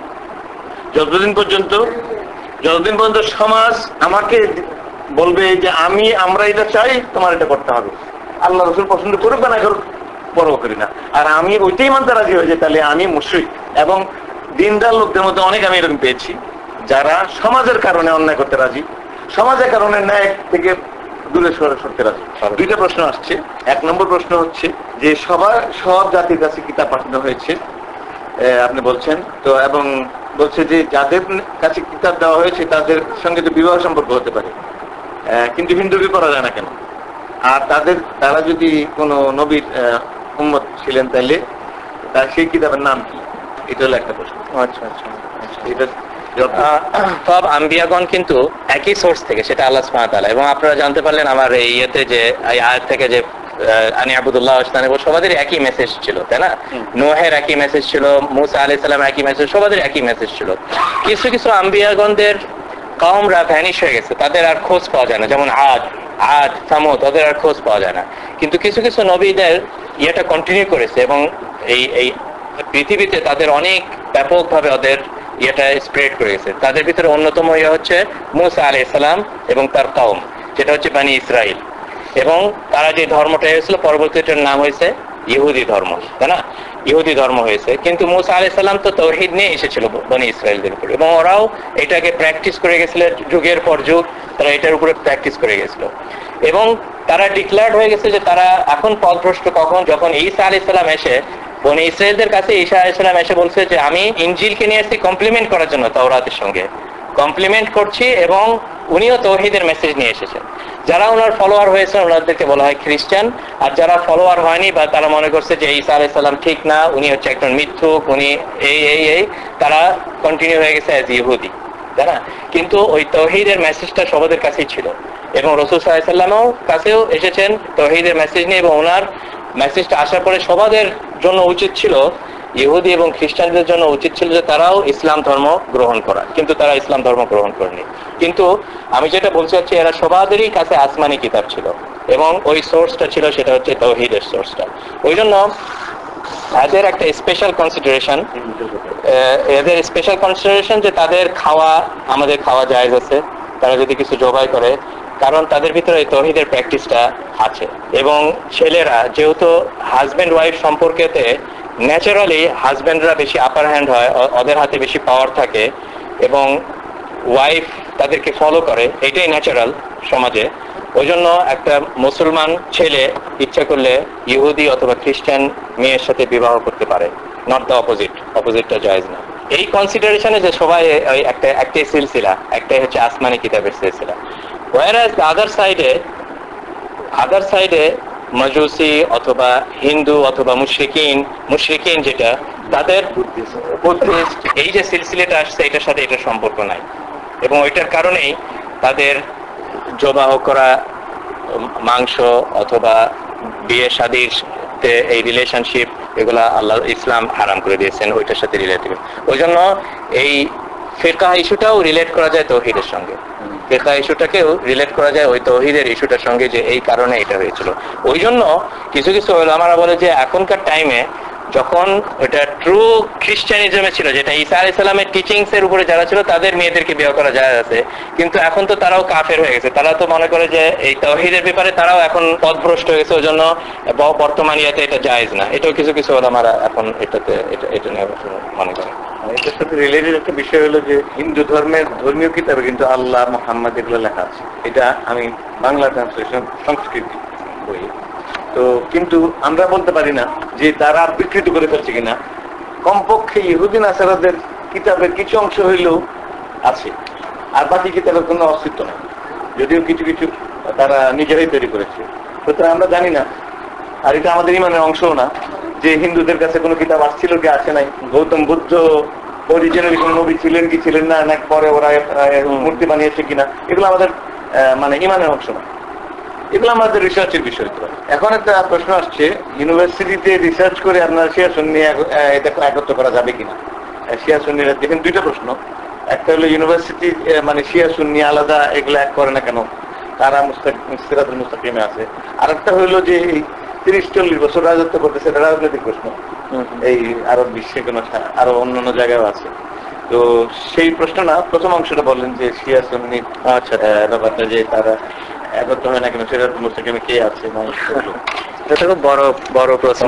যতদিন পর্যন্ত যতদিন পর্যন্ত সমাজ আমাকে বলবে যে আমি আমরা এটা চাই, তোমার এটা করতে হবে, আল্লাহ রসুল পছন্দ করুক বা না করুক পরোয়া করি না, আর আমি ওইটাই মানতে রাজি হয়ে যাই, তাহলে আমি মুশরিক। এবং দিনদার লোকদের মধ্যে অনেক আমি এরকম পেয়েছি যারা সমাজের কারণে অন্যায় করতে রাজি, সমাজের কারণে ন্যায় থেকে দূরে সরে সরতে রাজি। দুইটা প্রশ্ন আসছে। এক নম্বর প্রশ্ন হচ্ছে যে সবার সব জাতির কাছে কিতাব পাঠানো হয়েছে আপনি বলছেন তো, এবং বলছে যে যাদের কাছে কিতাব দেওয়া হয়েছে তাদের সঙ্গে তো বিবাহ সম্পর্ক হতে পারে, কিন্তু হিন্দুকে করা যায় না কেন? আর তাদের তারা যদি কোনো নবীর উম্মত ছিলেন তাহলে তার সেই কিতাবের নাম কি? এটা হলো একটা প্রশ্ন। আচ্ছা আচ্ছা এটা সব আম্বিয়াগণ কিন্তু একই সোর্স থেকে, সেটা আল্লাহ সুবহানাহু ওয়া তাআলা। এবং আপনারা জানতে পারলেন আমার এই ইয়েতে যে এই আয়াত থেকে যে আনি আবুদুল্লাহ সবাদের একই মেসেজ ছিল, তাই না? নোহের একই মেসেজ ছিল, মুসা আলাইহিস সালাম একই মেসেজ, সবাদের একই মেসেজ ছিল। কিছু কিছু আম্বিয়াগণদের কওমরা ভ্যানিশ হয়ে গেছে, তাদের আর খোঁজ পাওয়া যায় না, যেমন আদ আদ সামুদ, তাদের আর খোঁজ পাওয়া যায় না। কিন্তু কিছু কিছু নবীদের ইয়েটা কন্টিনিউ করেছে এবং এই এই পৃথিবীতে তাদের অনেক ব্যাপকভাবে ওদের ইয়েটা স্প্রেড করে গেছে। তাদের ভিতরে অন্যতম ইয়ে হচ্ছে মুসা আলাইহিস সালাম এবং তার কওম, যেটা হচ্ছে বনি ইসরাইল। এবং তারা যে ধর্মটা হয়েছিল পরবর্তীটার নাম হয়েছে ইহুদি ধর্ম, তাই না? ইহুদি ধর্ম হয়েছে। কিন্তু মুসা আলাইহিস সালাম তো তাওহীদ নিয়ে এসেছিল বনি ইসরাইলদের উপর, এবং ওরাও এটাকে প্র্যাকটিস করে গেছিল যুগের পর যুগ, তারা এটার উপরে প্র্যাকটিস করে গেছিল। এবং তারা ডিক্লেয়ার্ড হয়ে গেছে যে তারা এখন পথভ্রষ্ট কখন, যখন ঈসা আলাইহিস সালাম এসে বনি ইসরাইলদের কাছে ঈসা আলাইহিস সালাম এসে বলছে যে আমি ইনজিলকে নিয়ে এসেছি কমপ্লিমেন্ট করার জন্য, তাওরাতের সঙ্গে কমপ্লিমেন্ট করছি, এবং উনিও তাওহীদের মেসেজ নিয়ে এসেছেন। যারা ওনার ফলোয়ার হয়েছেন ওনাদেরকে বলা হয় খ্রিস্টান, আর যারা ফলোয়ার হয়নি বা তারা মনে করছে যে ঈসা আলাইহিস সালাম ঠিক না, উনি হচ্ছে একজন মিথ্যুক, উনি এই এই এই তারা কন্টিনিউ হয়ে গেছে অ্যাজ ইহুদি, তাই না? কিন্তু ওই তাওহীদের মেসেজটা সবাদের কাছেই ছিল, এবং রাসূল সাল্লাল্লাহু আলাইহি ওয়াসাল্লামও কাছেও এসেছেন তাওহীদের মেসেজ নিয়ে, এবং ওনার মেসেজটা আসার পরে সবাদের জন্য উচিত ছিল, ইহুদি এবং খ্রিস্টানদের জন্য উচিত ছিল যে তারাও ইসলাম ধর্ম গ্রহণ করা, কিন্তু তারা ইসলাম ধর্ম গ্রহণ করেনি। কিন্তু আমি যেটা বলতে চাচ্ছি, এরা সবাদেরই কাছে আসমানি কিতাব ছিল, এবং ওই সোর্সটা ছিল সেটা হচ্ছে তাওহীদের সোর্সটা। ওই জন্য এদের একটা স্পেশাল কনসিডারেশন, এদের স্পেশাল কনসিডারেশন যে তাদের খাওয়া আমাদের খাওয়া জায়েজ আছে, তারা যদি কিছু জবাই করে, কারণ তাদের ভিতরে তাওহীদের প্র্যাকটিসটা আছে। এবং ছেলেরা যেহেতু হাজব্যান্ড ওয়াইফ সম্পর্কেতে ন্যাচারালি হাজব্যান্ডরা বেশি আপার হ্যান্ড হয়, ওদের হাতে বেশি পাওয়ার থাকে, এবং ওয়াইফ তাদেরকে ফলো করে, এটাই ন্যাচারাল সমাজে। ওই জন্য একটা মুসলমান ছেলে ইচ্ছা করলে ইহুদি অথবা খ্রিস্টান মেয়ের সাথে বিবাহ করতে পারে, নট দ্য অপোজিট, অপোজিটটা জায়েজ না। এই কনসিডারেশনে যে সবাই একটা একটাই সিলসিলা, একটাই হচ্ছে আসমানি কিতাবের সিলসিলা। whereas the other side এ আদার সাইডে মাজুসি অথবা হিন্দু অথবা মুশরিকিন মুশরিকিন যেটা তাদের বুদ্ধিস্ট এই যে সিলসিলাটা আসছে এটার সাথে এটা সম্পর্ক নাই, এবং ওইটার কারণেই তাদের জবাহ করা মাংস অথবা বিয়ে শাদীর এই রিলেশনশিপ এগুলা আল্লাহ ইসলাম হারাম করে দিয়েছেন ওইটার সাথে রিলেটেড। ওই জন্য এই ফিরকা ইস্যুটাও রিলেট করা যায় তৌহিদের সঙ্গে, ফিরকা ইস্যুটাকেও রিলেট করা যায় ওই তৌহিদের ইস্যুটার সঙ্গে, যে এই কারণে এটা হয়েছিল। ওই জন্য কিছু কিছু ওলামারা বলে যে এখনকার টাইমে যখন ওটা ট্রু খ্রিস্টানিজমে ছিল, যেটা ঈসা আলাইহিস সালামের টিচিংস এর উপরে যারা ছিল তাদের মেয়েদেরকে বিয়ে করা যায় আছে, কিন্তু এখন তো তারাও কাফের হয়ে গেছে, তারা তো মনে করে যে এই তাওহীদের ব্যাপারে তারাও এখন পথভ্রষ্ট হয়ে গেছে, ওই জন্য বর্তমান ইয়াতে এটা জায়েজ না। এটাও কিছু কিছু ওলামারা এখন এটাতে এটা এটা নিয়ে মনে করে। এটার সাথে রিলেটেড একটা বিষয় হলো যে হিন্দু ধর্মের ধর্মীয় কিতাবে কিন্তু আল্লাহ মুহাম্মদ এগুলো লেখা আছে, এটা আমি বাংলা ট্রান্সলেশন সংস্কৃতি বই। তো কিন্তু আমরা বলতে পারি না যে তারা বিকৃত করে ফেলছে কিনা, কমপক্ষে ইহুদি নাসারাদের কিতাবের কিছু অংশ হইলেও আছে, আর বাকি কিতাবের কোনো অস্তিত্ব নেই, যদিও কিছু কিছু তারা নিজেরাই তৈরি করেছে। সুতরাং আমরা জানি না, আর এটা আমাদের ইমানের অংশও না যে হিন্দুদের কাছে কোনো কিতাব আসছিল কি আসে নাই, গৌতম বুদ্ধ অরিজিনালি কোনো নবী ছিলেন কি ছিলেন না, নাকি পরে ওরা মূর্তি বানিয়েছে কিনা, এগুলো আমাদের মানে ইমানের অংশ না, এগুলো আমাদের রিসার্চের বিষয় হতে পারে। এখন একটা প্রশ্ন আসছে, ইউনিভার্সিটিতে রিসার্চ করে আপনার শিয়া সুন্নি এটা একত্র করা যাবে কিনা। শিয়া সুন্নিরা দেখেন দুইটা প্রশ্ন, একটা হলো ইউনিভার্সিটি মানে শিয়া সুন্নি আলাদা এগুলো এক করে না কেন, তারা সিরাতুল মুস্তাকিমে আছে। আর একটা হইলো যে তিরিশ চল্লিশ বছর রাজত্ব করতেছে, এটা রাজনৈতিক প্রশ্ন, এই আরব বিশ্বে কোনো আরো অন্যান্য জায়গায় আছে। তো সেই প্রশ্ন না, প্রথম অংশটা বললেন যে শিয়া সুন্নি আচ্ছা ব্যাপারটা যে তারা একত্র হয় না কেন, সিরাতুল মুস্তাকিমে কে আছে না, এটা খুব বড় বড় প্রশ্ন।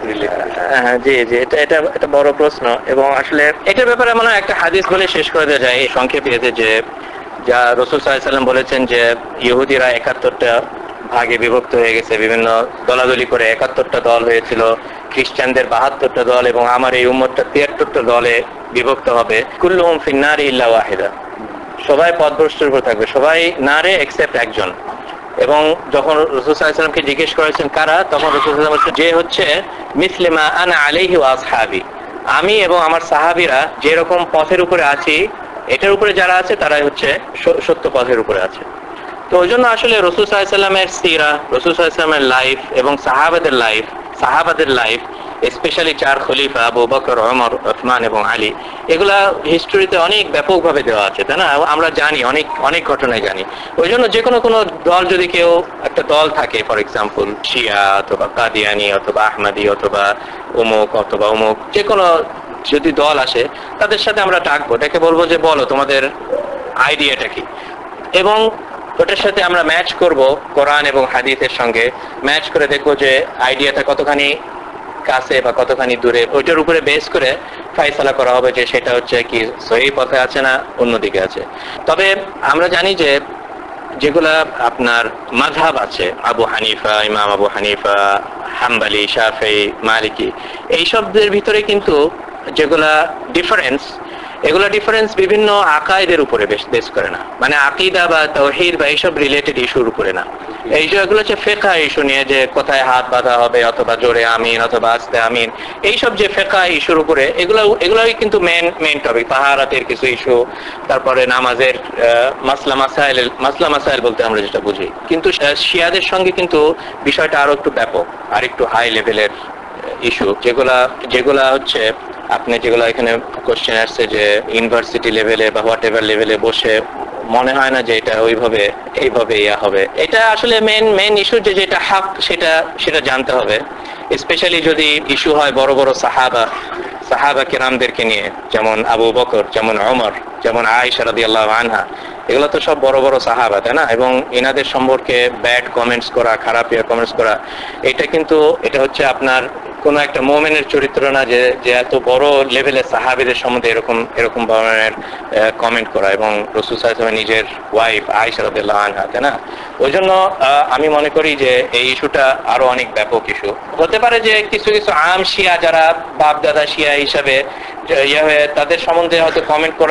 হ্যাঁ জি জি এটা এটা এটা বড় প্রশ্ন, এবং আসলে এটার ব্যাপারে মনে হয় একটা হাদিস বলে শেষ করে দেওয়া যায় সংক্ষেপে, যে যা রাসূল সাল্লাল্লাহু আলাইহি ওয়াসাল্লাম বলেছেন যে ইহুদিরা একাত্তরটা ভাগে বিভক্ত হয়ে গেছে, বিভিন্ন দলাদলি করে একাত্তরটা দল হয়েছিল, খ্রিস্টানদের বাহাত্তরটা দল, এবং আমার এই উম্মতটা তিয়াত্তরটা দলে বিভক্ত হবে। কুল্লুহুম ফিন্নারি ইল্লা ওয়াহিদা, সবাই পথভ্রষ্টের উপর থাকবে, সবাই নারে এক্সেপ্ট একজন। এবং যখন রাসূল সাল্লাল্লাহু আলাইহি ওয়াসাল্লামকে জিজ্ঞেস করেছেন কারা, তখন রাসূল সাল্লাল্লাহু আলাইহি ওয়াসাল্লাম যে হচ্ছে মিসলিমা আনা আলাইহি ওয়া আসহাবি, আমি এবং আমার সাহাবীরা যেরকম পথের উপরে আছি এটার উপরে যারা আছে তারাই হচ্ছে সত্য পথের উপরে আছে। তো ওই জন্য আসলে রাসূল সাল্লাল্লাহু আলাইহি ওয়াসাল্লামের সিরা, রাসূল সাল্লাল্লাহু আলাইহি ওয়াসাল্লামের লাইফ এবং সাহাবাদের লাইফ সাহাবাদের লাইফ স্পেশালি চার খলিফা আবু বকর, ওমর, ওসমান এবং আলী, এগুলা হিস্ট্রিতে অনেক ব্যাপকভাবে দেওয়া আছে, তাই না? আমরা জানি অনেক অনেক ঘটনায় জানি। ওই জন্য যে কোনো কোনো দল যদি কেউ একটা দল থাকে, ফর এক্সাম্পল শিয়া অথবা কাদিয়ানি অথবা আহমদি অথবা অমুক অথবা অমুক, যে কোনো যদি দল আসে তাদের সাথে আমরা ডাকবো, ডেকে বলবো যে বলো তোমাদের আইডিয়াটা কি, এবং ওটার সাথে আমরা ম্যাচ করব কোরআন এবং হাদিসের সঙ্গে, ম্যাচ করে দেখবো যে আইডিয়াটা কতখানি কাছে বা কতখানি দূরে, ওইটার উপরে বেস করে ফাইসালা করা হবে যে সেটা হচ্ছে কি সহিহ পথে আছে না অন্যদিকে আছে। তবে আমরা জানি যে যেগুলা আপনার মাযহাব আছে, আবু হানিফা, ইমাম আবু হানিফা, হাম্বলি, শাফিঈ, মালিকি, এই সবদের ভিতরে কিন্তু যেগুলা ডিফারেন্স, এগুলো ডিফারেন্স বিভিন্ন আকাইদের উপরে বেস করে না, মানে আকীদা বা তাওহীদ বা এইসব রিলেটেড ইস্যুর উপরে না। এই যে এগুলো হচ্ছে ফিকহ ইস্যু নিয়ে, যে কোথায় হাত বাঁধা হবে অথবা জোরে আমিন অথবা আস্তে আমিন, এইসব যে ফিকহ ইস্যুর উপরে, এগুলো এগুলোই কিন্তু মেন মেন টপিক। তাহারাতের কিছু ইস্যু, তারপরে নামাজের মাসলা মাসাইল, মাসলা মাসাইল বলতে আমরা যেটা বুঝি। কিন্তু শিয়াদের সঙ্গে কিন্তু বিষয়টা আরো একটু ব্যাপক, আর একটু হাই লেভেলের ইস্যু, যেগুলা যেগুলা হচ্ছে আপনি যেগুলো এখানে কোশ্চেন আসছে যে ইউনিভার্সিটি লেভেলে বা হোয়াট এভার লেভেলে বসে মনে হয় না যে এটা ওইভাবে এইভাবে ইয়া হবে। এটা আসলে মেন মেন ইস্যু যে যেটা হক সেটা সেটা জানতে হবে, স্পেশালি যদি ইস্যু হয় বড় বড় সাহাবা সাহাবা কেরামদেরকে নিয়ে, যেমন আবু বকর, যেমন ওমর, যেমন আয়েশা রাদিয়াল্লাহু আনহা, এগুলো তো সব বড় বড় সাহাবা, তাই না? এবং এনাদের সম্পর্কে ব্যাড কমেন্টস করা, খারাপ ইয়া কমেন্টস করা, এটা কিন্তু এটা হচ্ছে আপনার কোন একটা মুমিনের চরিত্র না যে যে এত বড় লেভেলের সাহাবীদের সম্বন্ধে এরকম এরকম ধরনের কমেন্ট করা, এবং রাসূল সাল্লাল্লাহু আলাইহি ওয়াসাল্লাম নিজের ওয়াইফ আয়েশা রাদিয়াল্লাহু আনহা, তাই না? ওই জন্য আমি মনে করি যে এই ইস্যুটা আরো অনেক ব্যাপক ইস্যু হতে পারে, যে কিছু কিছু আম শিয়া যারা বাপ দাদা শিয়া হিসাবে ইয়ে হয়ে তাদের সম্বন্ধে হয়তো কমেন্ট করা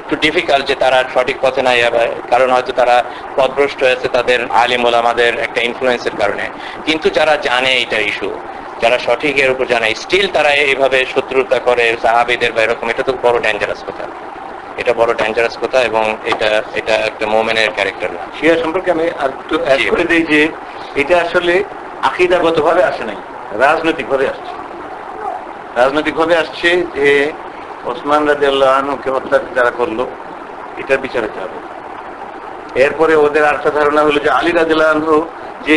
একটু ডিফিকাল্ট যে তারা সঠিক পথে নাই যাবে, কারণ হয়তো তারা পথভ্রষ্ট হয়েছে তাদের আলিম ওলামাদের একটা ইনফ্লুয়েন্সের কারণে। কিন্তু যারা জানে এটা ইস্যু, যারা সঠিক এর উপর জানে, স্টিল তারা এইভাবে শত্রুতা করে সাহাবীদের বা এরকম, এটা তো বড় ডেঞ্জারাস কথা, এটা বড় ডেঞ্জারাস কথা, এবং এটা এটা একটা মোমেনের ক্যারেক্টার না। শিয়া সম্পর্কে আমি আর একটু অ্যাড করে দিই যে এটা আসলে আকীদাগত ভাবে আসে নাই, রাজনৈতিক ভাবে আসছে। রাজনৈতিক ভাবে আসছে যে ওসমান রাদিয়াল্লাহু আনহুকে হত্যা যারা করলো এটার বিচার হতে হবে। এরপরে ওদের আরেকটা ধারণা হলো যে আলী রাদিয়াল্লাহু আনহু যে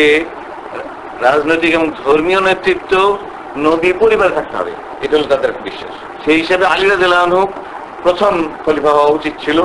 রাজনৈতিক এবং ধর্মীয় নেতৃত্ব নবী পরিবার থাকতে হবে, এটা হলো তাদের বিশ্বাস। সেই হিসাবে আলী রাদিয়াল্লাহু আনহু প্রথম খলিফা হওয়া উচিত ছিল।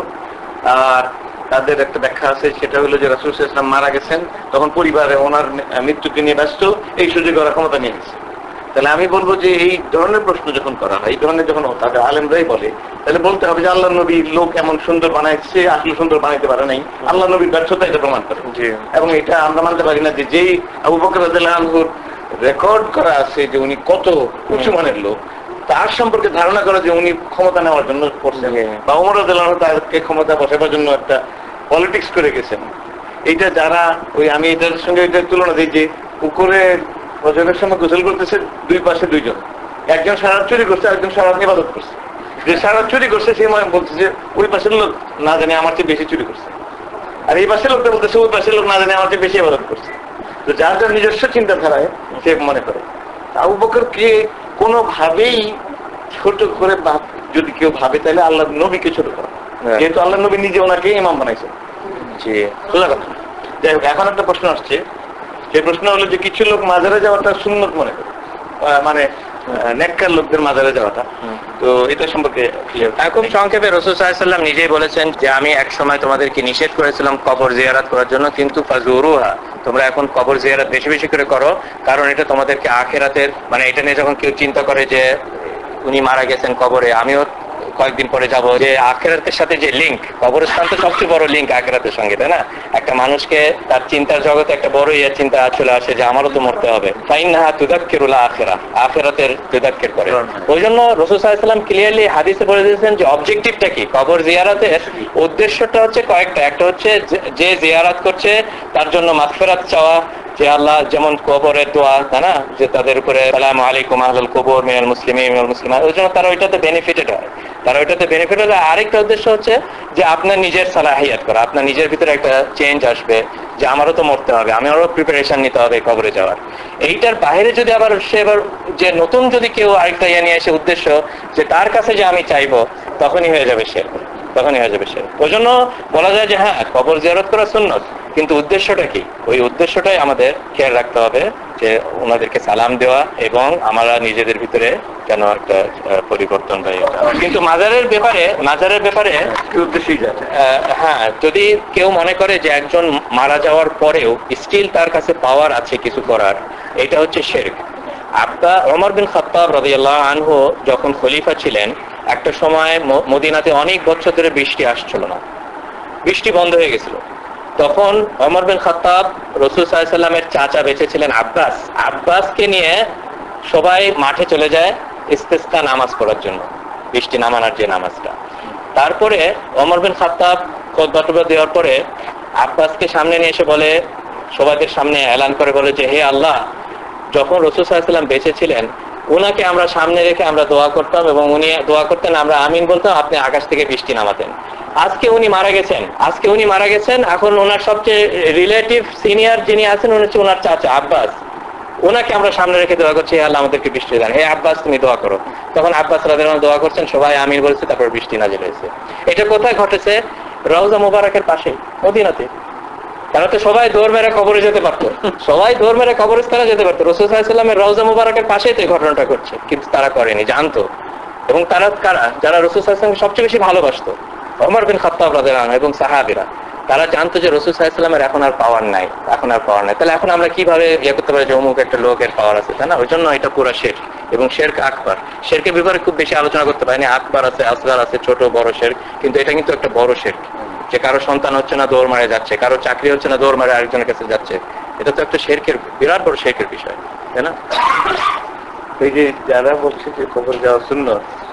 আর তাদের একটা ব্যাখ্যা আছে, সেটা হলো যে রাসূল সাল্লাল্লাহু আলাইহি ওয়াসাল্লাম মারা গেছেন, তখন পরিবারে ওনার মৃত্যুকে নিয়ে ব্যস্ত, এই সুযোগে ওরা ক্ষমতা নিয়ে গেছে। তাহলে আমি বলবো যে এই ধরনের প্রশ্ন যখন করা হয়, এই ধরনের যখন তাদের আলেমরাই বলে, তাহলে বলতে হবে যে আল্লাহ নবীর লোক এমন সুন্দর বানাইছে, আসলে সুন্দর বানাইতে পারে নাই, আল্লাহ নবীর ব্যর্থতা এটা প্রমাণ করে। এবং এটা আমরা মানতে পারি না যে যেই আবু বকর রাদিয়াল্লাহু আনহুর রেকর্ড করা আছে যে উনি কত উঁচু মানের লোক, তার সম্পর্কে ধারণা করা যে উনি ক্ষমতা নেওয়ার জন্য করছেন, বা ওমর রাদিয়াল্লাহু আনহু তাকে ক্ষমতা বসাবার জন্য একটা পলিটিক্স করে গেছেন, এইটা যারা ওই আমি এটার সঙ্গে এটার তুলনা দিই যে পুকুরে ফজরের সময় গোসল করতেছে, দুই পাশে দুইজন, একজন সারা চুরি করছে, একজন সারা ইবাদত করছে। যে সারা চুরি করছে সে বলছে যে ওই পাশের লোক না জানে আমার চেয়ে বেশি চুরি করছে, আর এই পাশের লোকটা বলতেছে ওই পাশের লোক না জানে আমার চেয়ে বেশি ইবাদত করছে। তো যার যার নিজস্ব চিন্তাধারায় সে মনে করে। আবু বকরকে কোনোভাবেই ছোট করে যদি কেউ ভাবে তাহলে আল্লাহ নবীকে ছোট করা, যেহেতু আল্লাহ নবী নিজে ওনাকে ইমাম বানাইছেন। জি, সোজা কথা। যাই হোক, এখন একটা প্রশ্ন আসছে, যে প্রশ্ন হলো যে কিছু লোক মাজারে যাওয়াটা সুন্নত মনে করে, মানে নেককার লোকদের মাজারে যাওয়াটা, তো এটা সম্পর্কে খুব সংক্ষেপে রাসূল সাল্লাল্লাহু আলাইহি ওয়াসাল্লাম নিজেই বলেছেন যে আমি এক সময় তোমাদেরকে নিষেধ করেছিলাম কবর জিয়ারত করার জন্য, কিন্তু ফাজুরুহা, তোমরা এখন কবর জিয়ারত বেশি বেশি করে করো, কারণ এটা তোমাদেরকে আখিরাতের, মানে এটা নিয়ে যখন কেউ চিন্তা করে যে উনি মারা গেছেন কবরে, আমিও কয়েকদিন পরে যাব, যে আখিরাতের সাথে যে লিঙ্ক, কবরস্থান তো সবচেয়ে বড় লিঙ্ক আখিরাতের সঙ্গে, তাই না? একটা মানুষকে তার চিন্তার জগতে একটা বড় ইয়ে চিন্তা চলে আসে যে আমারও তো মরতে হবে। ফাইন্নাহা তুযাক্কিরুল আখিরা, আখিরাতের তুযাক্কির করে। ওই জন্য রাসূল সাল্লাল্লাহু আলাইহি ওয়াসাল্লাম ক্লিয়ারলি হাদিসে বলে দিয়েছেন যে অবজেক্টিভটা কি, কবর জিয়ারতের উদ্দেশ্যটা হচ্ছে কয়েকটা। একটা হচ্ছে যে জিয়ারত করছে তার জন্য মাগফিরাত চাওয়া, যে আল্লাহ যেমন কবরের দোয়া, তাই না, যে তাদের উপরে আসসালামু আলাইকুম আহলাল কবর মিনাল মুসলিমিন মিনাল মুসলিমাত, ওই জন্য তারা ওইটাতে বেনিফিটেড হয়, তারা ওইটাতে বেনিফিটেড হয়। আরেকটা উদ্দেশ্য হচ্ছে যে আপনার নিজের সালাহিয়াত করা, আপনার নিজের ভিতরে একটা চেঞ্জ আসবে যে আমারও তো মরতে হবে, আমারও প্রিপারেশন নিতে হবে কবরে যাওয়ার। এইটার বাইরে যদি আবার সে এবার যে নতুন যদি কেউ আরেকটা ইয়ে নিয়ে এসে উদ্দেশ্য যে তার কাছে যে আমি চাইবো, তখনই হয়ে যাবে সে, তখনই হয়ে যাবে সে। ওই জন্য বলা যায় যে হ্যাঁ, কবর জিয়ারত করা সুন্নত, কিন্তু উদ্দেশ্যটা কি, ওই উদ্দেশ্যটাই আমাদের খেয়াল রাখতে হবে, যে ওনাদেরকে সালাম দেওয়া এবং আমরা নিজেদের ভিতরে যেন একটা পরিবর্তন হয়। কিন্তু মাজারের ব্যাপারে মাজারের ব্যাপারে উদ্দেশ্যই যায়, হ্যাঁ, যদি কেউ মনে করে যে একজন মারা যাওয়ার পরেও স্টিল তার কাছে পাওয়ার আছে কিছু করার, এটা হচ্ছে শিরক। আব্বা ওমর বিন খাত্তাব রাদিয়াল্লাহু আনহু যখন খলিফা ছিলেন, একটা সময় মদিনাতে অনেক বছর ধরে বৃষ্টি আসছিল না, বৃষ্টি বন্ধ হয়ে গেছিল। তখন ওমর বিন খাত্তাব রাসূল সাল্লাল্লাহু আলাইহি ওয়াসাল্লামের চাচা বেঁচে ছিলেন আব্বাস, আব্বাসকে নিয়ে সবাই মাঠে চলে যায় ইস্তিসকা নামাজ পড়ার জন্য, বৃষ্টি নামানোর যে নামাজটা। তারপরে ওমর বিন খাত্তাব খুতবা দেওয়ার পরে আব্বাসকে সামনে নিয়ে এসে বলে, সবাইদের সামনে এলান করে বলে যে হে আল্লাহ, যখন রাসূল সাল্লাল্লাহু আলাইহি ওয়াসাল্লাম বেঁচে ছিলেন ওনাকে আমরা সামনে রেখে আমরা দোয়া করতাম, এবং উনি দোয়া করতেন, আমরা আমিন বলতাম, আপনি আকাশ থেকে বৃষ্টি নামাতেন। আজকে উনি মারা গেছেন, আজকে উনি মারা গেছেন এখন ওনার সবচেয়ে রিলেটিভ সিনিয়র যিনি আছেন উনি হচ্ছে ওনার চাচা আব্বাস, ওনাকে আমরা সামনে রেখে দোয়া করছি, হে আল্লাহ আমাদেরকে বৃষ্টি দেন, হে আব্বাস তুমি দোয়া করো। তখন আব্বাস রাদিয়াল্লাহু আনহু দোয়া করছেন, সবাই আমিন বলছে, তারপর বৃষ্টি নাযিল হয়েছে। এটা কোথায় ঘটেছে? রওজা মুবারাকের পাশে, মদিনাতে। তারা তো সবাই দৌড় মেরে কবরে যেতে পারতো, সবাই দৌড় মেরে কবরস্থানে যেতে পারতো, রাসূল সাল্লাল্লাহু আলাইহি ওয়াসাল্লামের রওজা মুবারাকের পাশেই তো এই ঘটনাটা ঘটছে, কিন্তু তারা করেনি, জানতো। এবং তারা কারা? যারা রাসূল সাল্লাল্লাহু আলাইহি ওয়াসাল্লামকে সবচেয়ে বেশি ভালোবাসতো, ওমর বিন খাত্তাব রাদিয়াল্লাহু আনহু এবং সাহাবীরা, তারা জানতো যে রাসূল সাল্লাল্লাহু আলাইহি ওয়াসাল্লামের এখন আর পাওয়ার নাই, এখন আর পাওয়ার নাই। তাহলে এখন আমরা কিভাবে ইয়ে করতে পারি যে অমুক একটা লোকের পাওয়ার আছে, তাই না? ওই জন্য এটা পুরো শিরক, এবং শিরক আকবার। শিরকের ব্যাপারে খুব বেশি আলোচনা করতে পারিনি, আকবার আছে, আসগার আছে, ছোট বড় শিরক, কিন্তু এটা কিন্তু একটা বড় শিরক, যে কারো সন্তান হচ্ছে না দৌড় মারে যাচ্ছে, কারো চাকরি হচ্ছে না দৌড় মারে আরেকজনের কাছে যাচ্ছে, এটা তো একটা শিরকের বিরাট বড় শিরকের বিষয়, তাই না? এই যে যারা বলছে যে কবর যাওয়া সুন্নত,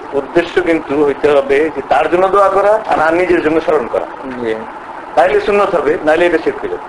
উদ্দেশ্য কিন্তু হইতে হবে যে তার জন্য দোয়া করা আর আর নিজের জন্য স্মরণ করা। নাইলে সুন্নত হবে, নাইলে এটা শেখ হয়ে যাবে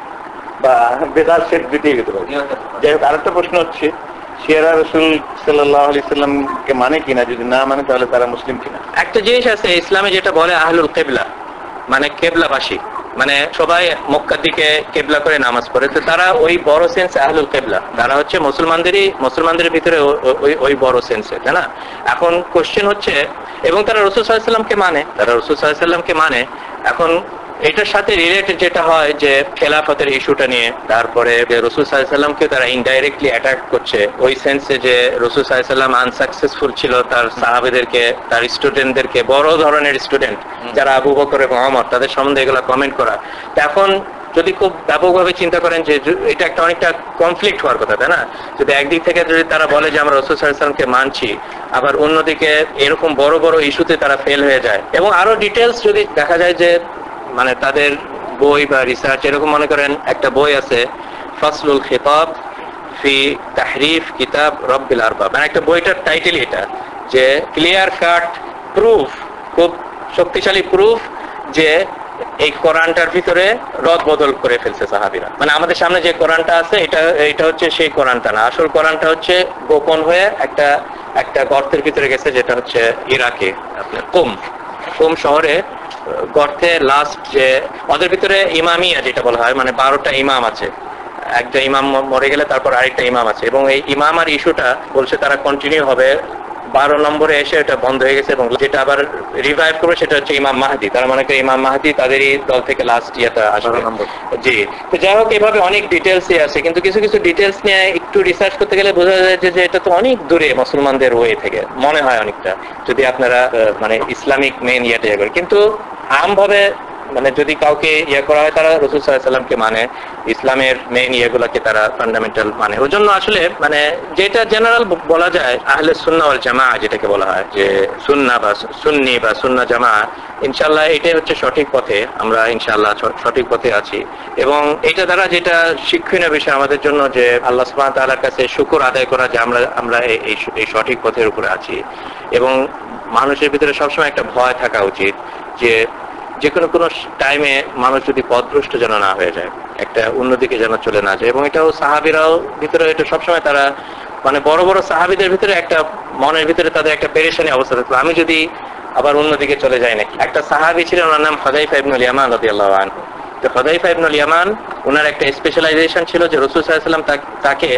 বা বেদার শেখ দুইটাই হতে পারে। যাই হোক, আরেকটা প্রশ্ন হচ্ছে শিয়ারা রসুল সাল্লাল্লাহু আলাইহি সাল্লামকে মানে কিনা, যদি না মানে তাহলে তারা মুসলিম কিনা? একটা জিনিস আছে ইসলামে যেটা বলে আহলুল কেবলা, মানে কেবলাবাসী, মানে সবাই মক্কার দিকে কেবলা করে নামাজ পড়ে, তো তারা ওই বড় সেন্স আহলুল কেবলা, তারা হচ্ছে মুসলমানদেরই মুসলমানদের ভিতরে ওই ওই বড় সেন্সে, তাই না? এখন কোশ্চেন হচ্ছে, এবং তারা রাসূল সাল্লাল্লাহু আলাইহি সাল্লামকে মানে তারা রাসূল সাল্লাল্লাহু আলাইহি সাল্লামকে মানে এখন এটার সাথে রিলেটেড যেটা হয় যে খেলাফতের ইস্যুটা নিয়ে, তারপরে রাসূল সাল্লাল্লাহু আলাইহি সাল্লামকে তারা ইনডাইরেক্টলি অ্যাটাক করছে ওই সেন্সে যে রাসূল সাল্লাল্লাহু আলাইহি সাল্লাম আনসাকসেসফুল ছিল তার সাহাবীদেরকে, তার স্টুডেন্টদেরকে, বড় ধরনের স্টুডেন্ট যারা আবু বকর এবং ওমর, তাদের সম্বন্ধে এগুলো কমেন্ট করা। তো এখন যদি খুব ব্যাপকভাবে চিন্তা করেন যে এটা একটা অনেকটা কনফ্লিক্ট হওয়ার কথা, তাই না? যদি একদিক থেকে যদি তারা বলে যে আমরা রাসূল সাল্লাল্লাহু আলাইহি সাল্লামকে মানছি, আবার অন্যদিকে এরকম বড় বড় ইস্যুতে তারা ফেল হয়ে যায়, এবং আরো ডিটেলস যদি দেখা যায় যে মানে তাদের বই বা রিসার্চ, এরকম মনে করেন একটা বই আছে ফাসলুল খিতাব ফি তাহরিফ কিতাব রব্বিল আরবাব, মানে একটা বইটার টাইটেল এটা, যে ক্লিয়ার কাট প্রুফ, খুব শক্তিশালী প্রুফ যে এই কোরআনটার ভিতরে রদ বদল করে ফেলছে সাহাবীরা। মানে আমাদের সামনে যে কোরআনটা আছে এটা এটা হচ্ছে সেই কোরআনটা না, আসল কোরআনটা হচ্ছে গোপন হয়ে একটা একটা গর্তের ভিতরে গেছে, যেটা হচ্ছে ইরাকে আপনার কুম কুম শহরে গর্তে লাস্ট যে ওদের ভিতরে ইমামিয়া যেটা বলা হয়, মানে বারোটা ইমাম আছে, একটা ইমাম মরে গেলে তারপর আরেকটা ইমাম আছে, এবং এই ইমাম আর ইস্যুটা বলছে তারা কন্টিনিউ হবে, বারো নম্বরে এসে এটা বন্ধ হয়ে গেছে, এবং যেটা আবার রিভাইভ করবে সেটা হচ্ছে ইমাম মাহদি। তারা মনে করে ইমাম মাহদি তাদেরই দল থেকে লাস্ট ইয়েটা আসবে। জি, তো যাই হোক, এভাবে অনেক ডিটেলসই আছে, কিন্তু কিছু কিছু ডিটেলস নিয়ে একটু রিসার্চ করতে গেলে বোঝা যায় যে এটা তো অনেক দূরে মুসলমানদের ওয়ে থেকে, মনে হয় অনেকটা, যদি আপনারা মানে ইসলামিক মেন ইয়েটা ইয়ে করেন। কিন্তু আমভাবে মানে যদি কাউকে ইয়ে করা হয়, তারা রাসূল সাল্লাল্লাহু আলাইহি সাল্লামকে মানে, ইসলামের মেইন ইয়েগুলোকে তারা ফান্ডামেন্টাল মানে। ওই জন্য আসলে মানে যেটা জেনারেল বলা যায় আহলে সুন্নাহ ওয়াল জামাআহ যেটাকে বলা হয়, যে সুন্নাহ বা সুন্নি বা সুন্নাহ জামাআহ, ইনশাআল্লাহ এটাই হচ্ছে সঠিক পথে, আমরা ইনশাআল্লাহ সঠিক পথে আছি। এবং এটা দ্বারা যেটা শিক্ষণীয় বিষয় আমাদের জন্য, যে আল্লাহ সুবহানাহু ওয়া তাআলার কাছে শুকর আদায় করা যে আমরা আমরা এই এই সঠিক পথের উপরে আছি। এবং মানুষের ভিতরে সবসময় একটা ভয় থাকা উচিত যে যে কোনো কোনো টাইমে মানুষ যদি পথভ্রষ্ট যেন না হয়ে যায়, একটা অন্যদিকে যেন চলে না যায়। এবং এটাও সাহাবীরাও ভিতরে এটা সবসময় তারা মানে বড় বড় সাহাবীদের ভিতরে একটা মনের ভিতরে তাদের একটা পেরেশানি অবস্থা থাকতো, আমি যদি আবার অন্যদিকে চলে যাই নাকি। একটা সাহাবী ছিলেন, ওনার নাম হুযায়ফা ইবনুল ইয়ামান রাদিয়াল্লাহু আনহু। তো হুযায়ফা ইবনুল ইয়ামান, ওনার একটা স্পেশালাইজেশন ছিল যে রাসূল সাল্লাল্লাহু আলাইহি ওয়াসাল্লাম তাকে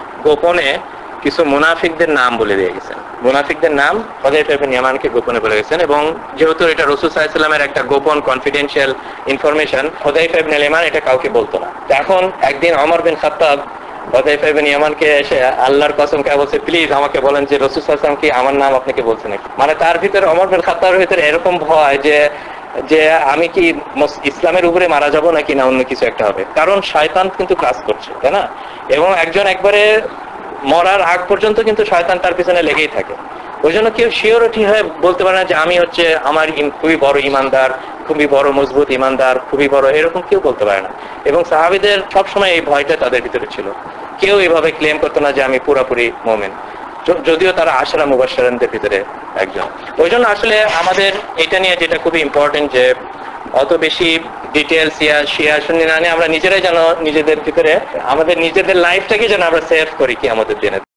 গোপনে কিছু মুনাফিকদের নাম বলে দিয়ে গেছেন, মুনাফিকদের নাম হুযায়ফা ইবনে ইয়ামানকে গোপনে বলে গেছেন। এবং যেহেতু এটা রাসূল সাল্লাল্লাহু আলাইহি ওয়াসাল্লামের একটা গোপন confidential information, Hudhaifa ibn Yaman এটা কাউকে বলতো না। এখন একদিন ওমর বিন খাত্তাব হুযায়ফা ইবনে ইয়ামানকে এসে আল্লাহর কসম খেয়ে বলছে, প্লিজ আমাকে বলেন যে রাসূল সাল্লাল্লাহু আলাইহি ওয়াসাল্লাম কি আমার নাম আপনাকে বলছে নাকি। মানে তার ভিতরে ওমর বিন খাত্তাবের ভিতরে এরকম ভয় যে যে আমি কি ইসলামের উপরে মারা যাব নাকি না অন্য কিছু একটা হবে, কারণ শয়তান কিন্তু কাজ করছে, তাই না? এবং একজন একবারে মরার আগ পর্যন্ত কিন্তু শয়তান তার পিছনে লেগেই থাকে। ওই জন্য কেউ শিওরিটি হয়ে বলতে পারে না যে আমি হচ্ছে আমার খুবই বড় ইমানদার, খুবই বড় মজবুত ইমানদার, খুবই বড়, এরকম কেউ বলতে পারে না। এবং সাহাবীদের সবসময় এই ভয়টা তাদের ভিতরে ছিল, কেউ এভাবে ক্লেম করতো না যে আমি পুরোপুরি মুমিন, যদিও তারা আশরা মুবাশশিরিনদের ভিতরে একজন। ওই জন্য আসলে আমাদের এটা নিয়ে যেটা খুবই ইম্পর্টেন্ট, যে অত বেশি ডিটেলস ইয়া শিয়া শুনি না নিয়ে আমরা নিজেরাই যেন নিজেদের ভিতরে আমাদের নিজেদের লাইফটাকে যেন আমরা সেভ করি কিয়ামতের দিনে।